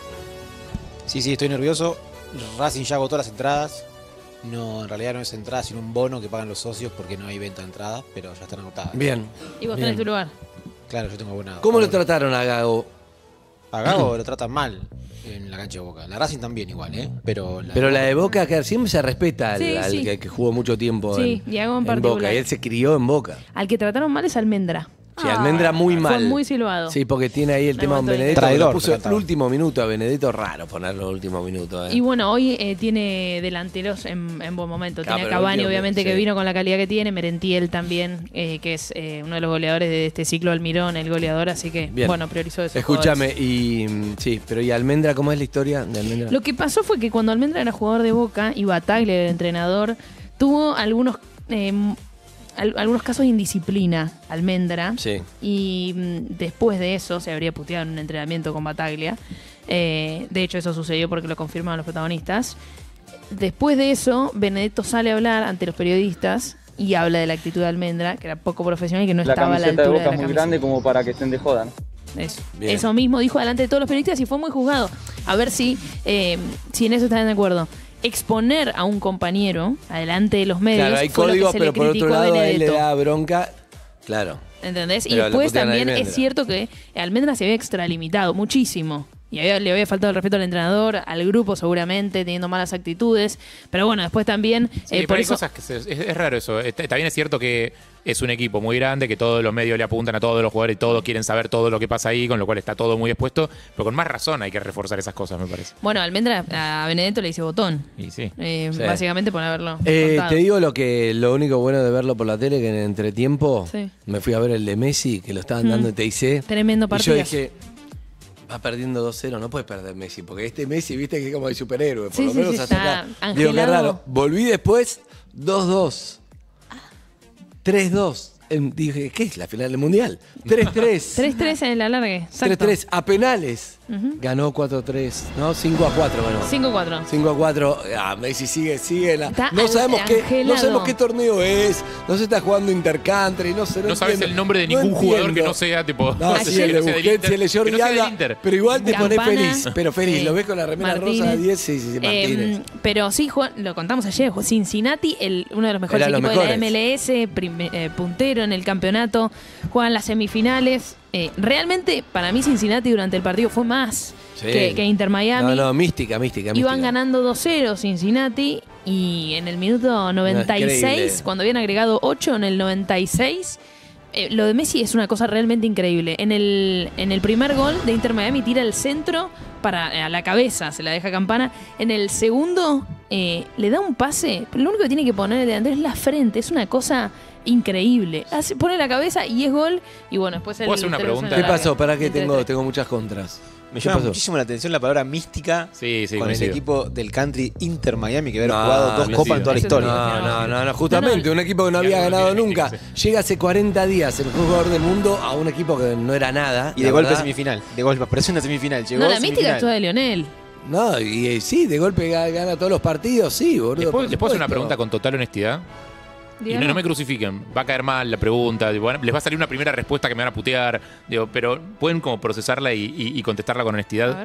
S10: Sí, estoy nervioso. Racing ya agotó las entradas. No, en realidad no es entrada, sino un bono que pagan los socios porque no hay venta de entradas, pero ya están agotadas.
S4: Bien.
S5: ¿Y vos tenés tu lugar?
S10: Claro, yo tengo abonado.
S4: ¿Cómo lo trataron a Gago?
S10: A Gago lo tratan mal en la cancha de Boca. La Racing también igual, ¿eh? Pero la
S4: de Boca que siempre se respeta al
S5: Sí.
S4: que jugó mucho tiempo
S5: Sí, y Gago en
S4: en
S5: particular.
S4: Boca. Y él se crió en Boca.
S5: Al que trataron mal es Almendra.
S4: Sí, Almendra muy mal.
S5: Fue muy silbado.
S4: Sí, porque tiene ahí el tema con Benedetto.
S10: Traidor,
S4: Lo puso
S10: trataba.
S4: el último minuto a Benedetto, raro ponerlo el último minuto.
S5: Y bueno, hoy tiene delanteros en buen momento. Tiene a
S4: pero
S5: Cavani,
S4: último,
S5: obviamente,
S4: sí.
S5: que vino con la calidad que tiene. Merentiel también, que es uno de los goleadores de este ciclo. Almirón, el goleador. Así que,
S4: Bien.
S5: bueno, priorizó eso.
S4: Escúchame, pero ¿y Almendra cómo es la historia de Almendra?
S5: Lo que pasó fue que cuando Almendra era jugador de Boca y Bataglia, el entrenador, tuvo algunos casos de indisciplina, Almendra.
S4: Sí.
S5: Y después de eso se habría puteado en un entrenamiento con Bataglia. De hecho, eso sucedió porque lo confirmaron los protagonistas. Después de eso, Benedetto sale a hablar ante los periodistas y habla de la actitud de Almendra, que era poco profesional y que no estaba a la altura de la
S14: es muy
S5: camiseta.
S14: grande como para que estén de joda, ¿no?
S5: Eso mismo dijo delante de todos los periodistas y fue muy juzgado. A ver si en eso están de acuerdo. Exponer a un compañero adelante de los medios.
S4: Claro, hay
S5: fue lo que
S4: códigos,
S5: se
S4: pero
S5: le
S4: por otro
S5: criticó a
S4: lado a él le
S5: Benedetto.
S4: da bronca. Claro.
S5: ¿Entendés? Y
S4: Pero
S5: después
S4: le putean a
S5: también
S4: Almendra.
S5: es cierto que Almendra se había extralimitado muchísimo. Y le había faltado el respeto al entrenador, al grupo seguramente, teniendo malas actitudes. Pero bueno, después también...
S6: Sí,
S5: por
S6: pero hay
S5: eso,
S6: cosas que es raro eso. También es cierto que es un equipo muy grande, que todos los medios le apuntan a todos los jugadores y todos quieren saber todo lo que pasa ahí, con lo cual está todo muy expuesto. Pero con más razón hay que reforzar esas cosas, me parece.
S5: bueno, Almendra a Benedetto le dice botón.
S6: Y sí.
S4: Sí.
S5: Básicamente por haberlo
S4: Te
S5: contado.
S4: digo lo único bueno de verlo por la tele, que en el entretiempo
S5: Sí.
S4: me fui a ver el de Messi, que lo estaban dando en TIC.
S5: Tremendo
S4: Y yo
S5: partido.
S4: dije, va perdiendo 2-0, no puedes perder Messi, porque este Messi, viste que es como el superhéroe, por
S5: Sí,
S4: lo
S5: sí,
S4: menos
S5: sí,
S4: hasta
S5: está
S4: acá.
S5: angelado.
S4: Digo, qué raro. Volví después, 2-2. 3-2. Dije, ¿qué es la final del Mundial? 3-3.
S5: 3-3 en el alargue. Exacto.
S4: 3-3 a penales. Ganó 4-3, ¿no? 5-4 ganó.
S5: 5-4.
S4: 5-4. Messi sigue.
S5: Está
S4: No sabemos
S5: angelado.
S4: qué torneo es. No se está jugando intercountry. No
S6: sabes el nombre de ningún jugador que no sea tipo.
S4: No, sí, el de Busquets y el de Jordi Alba. Pero igual te pone
S5: Campana,
S4: feliz. Pero feliz. Lo ves con la remera rosa 10, sí, Martínez.
S5: Pero sí, lo contamos ayer. Cincinnati, uno de los mejores equipos de la MLS, puntero en el campeonato. Juegan las semifinales. Realmente, para mí, Cincinnati durante el partido fue más que Inter Miami.
S4: No, mística.
S5: Iban ganando 2-0 Cincinnati y en el minuto 96, cuando habían agregado 8 en el 96, lo de Messi es una cosa realmente increíble. En el primer gol de Inter Miami tira el centro a la cabeza, se la deja Campana. En el segundo le da un pase, pero lo único que tiene que poner el delantero es la frente. Es una cosa increíble. Pone la cabeza y es gol. Y bueno, después
S6: ¿puedo hacer una pregunta?
S4: ¿Qué pasó? Para que tengo muchas contras.
S10: Me llama muchísimo la atención la palabra mística con el equipo del country Inter Miami, que había jugado 2 copas en toda la historia.
S4: No, justamente, un equipo que no había ganado nunca. Llega hace 40 días el mejor jugador del mundo a un equipo que no era nada.
S10: Y de golpe semifinal. De golpe, apareció en la semifinal. Llegó
S5: la mística es toda de Lionel.
S4: No, y sí, de golpe gana todos los partidos, sí, boludo.
S6: ¿Les puedo hacer una pregunta con total honestidad? Y no me crucifiquen, va a caer mal la pregunta, les va a salir una primera respuesta que me van a putear, pero pueden como procesarla y contestarla con honestidad.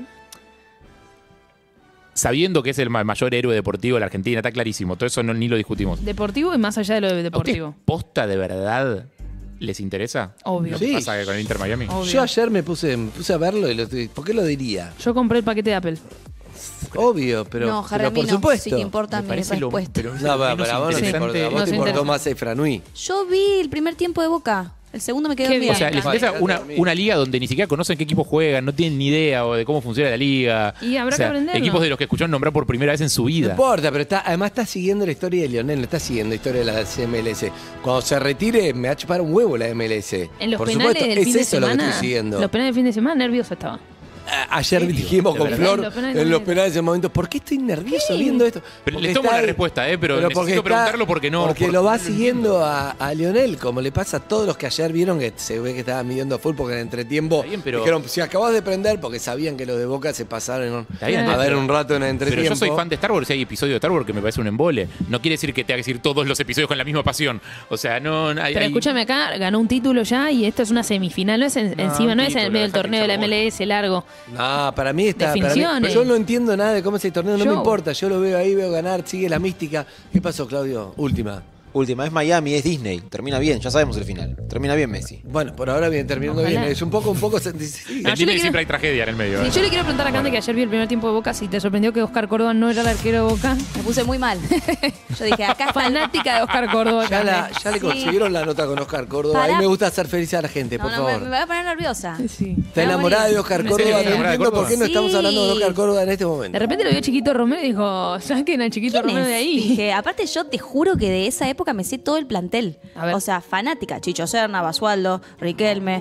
S6: Sabiendo que es el mayor héroe deportivo de la Argentina, está clarísimo, todo eso ni lo discutimos.
S5: Deportivo y más allá de lo deportivo.
S6: ¿Posta de verdad les interesa?
S5: Obvio.
S6: ¿Lo que pasa con el Inter Miami?
S5: Obvio.
S4: Yo ayer me puse a verlo y ¿por qué lo diría?
S5: Yo compré el paquete de Apple.
S4: Obvio, pero,
S7: no,
S4: pero por supuesto.
S7: Sí que importa mi respuesta.
S4: No, para vos no te importó más Franui.
S7: Yo vi el primer tiempo de Boca. El segundo me quedó bien.
S6: O sea, les interesa una liga donde ni siquiera conocen qué equipos juegan, no tienen ni idea de cómo funciona la liga.
S5: Y habrá que aprenderlo.
S6: Equipos de los que escucharon nombrar por primera vez en su vida.
S4: No importa, pero además está siguiendo la historia de Lionel, no está siguiendo la historia de la MLS. Cuando se retire, me va a chupar un huevo la MLS.
S5: En los
S4: por
S5: penales
S4: supuesto,
S5: del fin de
S4: eso
S5: semana,
S4: lo que estoy siguiendo.
S5: Los penales del fin de semana, nervioso estaba.
S4: Ayer dijimos con Flor en los penales de momento, ¿por qué estoy nervioso viendo esto?
S6: Pero les tomo la respuesta, pero necesito preguntarlo porque no.
S4: Porque lo va siguiendo a Lionel, como le pasa a todos los que ayer vieron que se ve que estaban midiendo full porque en entretiempo dijeron, si acabas de prender, porque sabían que los de Boca se pasaron a ver un rato en el entretiempo.
S6: Pero yo soy fan de Star Wars y hay episodios de Star Wars que me parece un embole. No quiere decir que tenga que decir todos los episodios con la misma pasión. O sea, no.
S5: Pero escúchame acá, ganó un título ya y esto es una semifinal, no es encima, no es en el medio del torneo de la MLS largo.
S4: No, para mí está. Yo no entiendo nada de cómo es el torneo, no me importa. Yo lo veo ahí, veo ganar, sigue la mística. ¿Qué pasó, Claudio? Última,
S10: es Miami, es Disney. Termina bien, ya sabemos el final. Termina bien Messi.
S4: Bueno, por ahora viene terminando bien. Es un poco.
S6: Sí. En Disney siempre hay tragedia en el medio.
S5: Sí, yo le quiero preguntar a Cande que ayer vi el primer tiempo de Boca, si te sorprendió que Oscar Córdoba no era el arquero de Boca.
S7: Me puse muy mal. Yo dije, acá está.
S5: Fanática de Oscar Córdoba.
S4: Ya le consiguieron la nota con Oscar Córdoba. A mí me gusta hacer feliz a la gente, por favor.
S7: Me va a poner nerviosa.
S5: Sí.
S4: Está enamorada de Oscar Córdoba. No entiendo por qué no estamos hablando de Oscar Córdoba en este momento.
S5: De repente lo vio Chiquito Romero y dijo, saquen al Chiquito Romero de ahí.
S7: Dije, aparte yo te juro que de esa época me sé todo el plantel. O sea, fanática. Chicho Serna, Basualdo, Riquelme,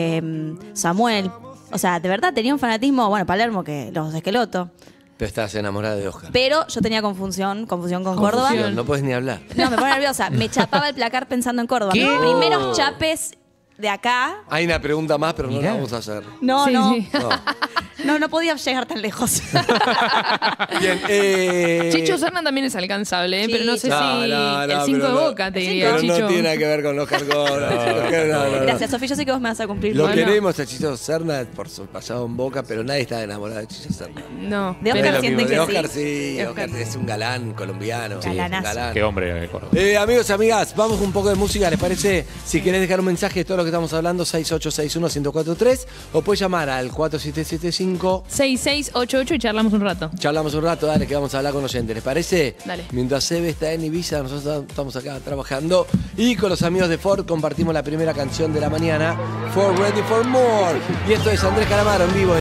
S7: Samuel. O sea, de verdad tenía un fanatismo, bueno, Palermo, que los Esqueloto.
S4: Pero estás enamorada de Oscar.
S7: Pero yo tenía confusión con Córdoba.
S4: No puedes ni hablar.
S7: No, me pone nerviosa. Me chapaba el placar pensando en Córdoba.
S6: ¿Qué?
S7: Mis primeros chapes de acá.
S4: Hay una pregunta más, pero no la vamos a hacer.
S7: No,
S5: Sí,
S7: no.
S5: sí.
S7: No podía llegar tan lejos.
S4: Bien,
S5: Chicho Serna también es alcanzable,
S7: Sí.
S5: pero no sé
S4: No,
S5: si
S4: no,
S5: el 5 de Boca te diría,
S4: Pero
S5: Chicho.
S4: no tiene nada que ver con Oscar Córdoba.
S7: Gracias, Sofía. Yo sé que vos me vas a cumplir.
S4: Lo
S7: Bueno.
S4: queremos a Chicho Serna por su pasado en Boca, pero nadie está enamorado de Chicho Serna.
S5: No.
S7: De Oscar
S4: Es lo
S7: sienten
S4: mismo,
S7: que
S4: de Oscar
S7: sí.
S4: sí. Oscar es un galán colombiano.
S7: Galanazo.
S4: Un galán.
S6: Qué hombre de Córdoba.
S4: Amigos, amigas, vamos un poco de música, ¿les parece? Si querés dejar un mensaje de todo lo que estamos hablando, 6861-1043, o puedes llamar al 4775.
S5: 6688 y charlamos un rato.
S4: Charlamos un rato, dale, que vamos a hablar con los oyentes, ¿les parece?
S5: Dale.
S4: Mientras Sebe está en Ibiza, nosotros estamos acá trabajando y con los amigos de Ford compartimos la primera canción de la mañana, Ford Ready for More. Y esto es Andrés Calamaro en vivo.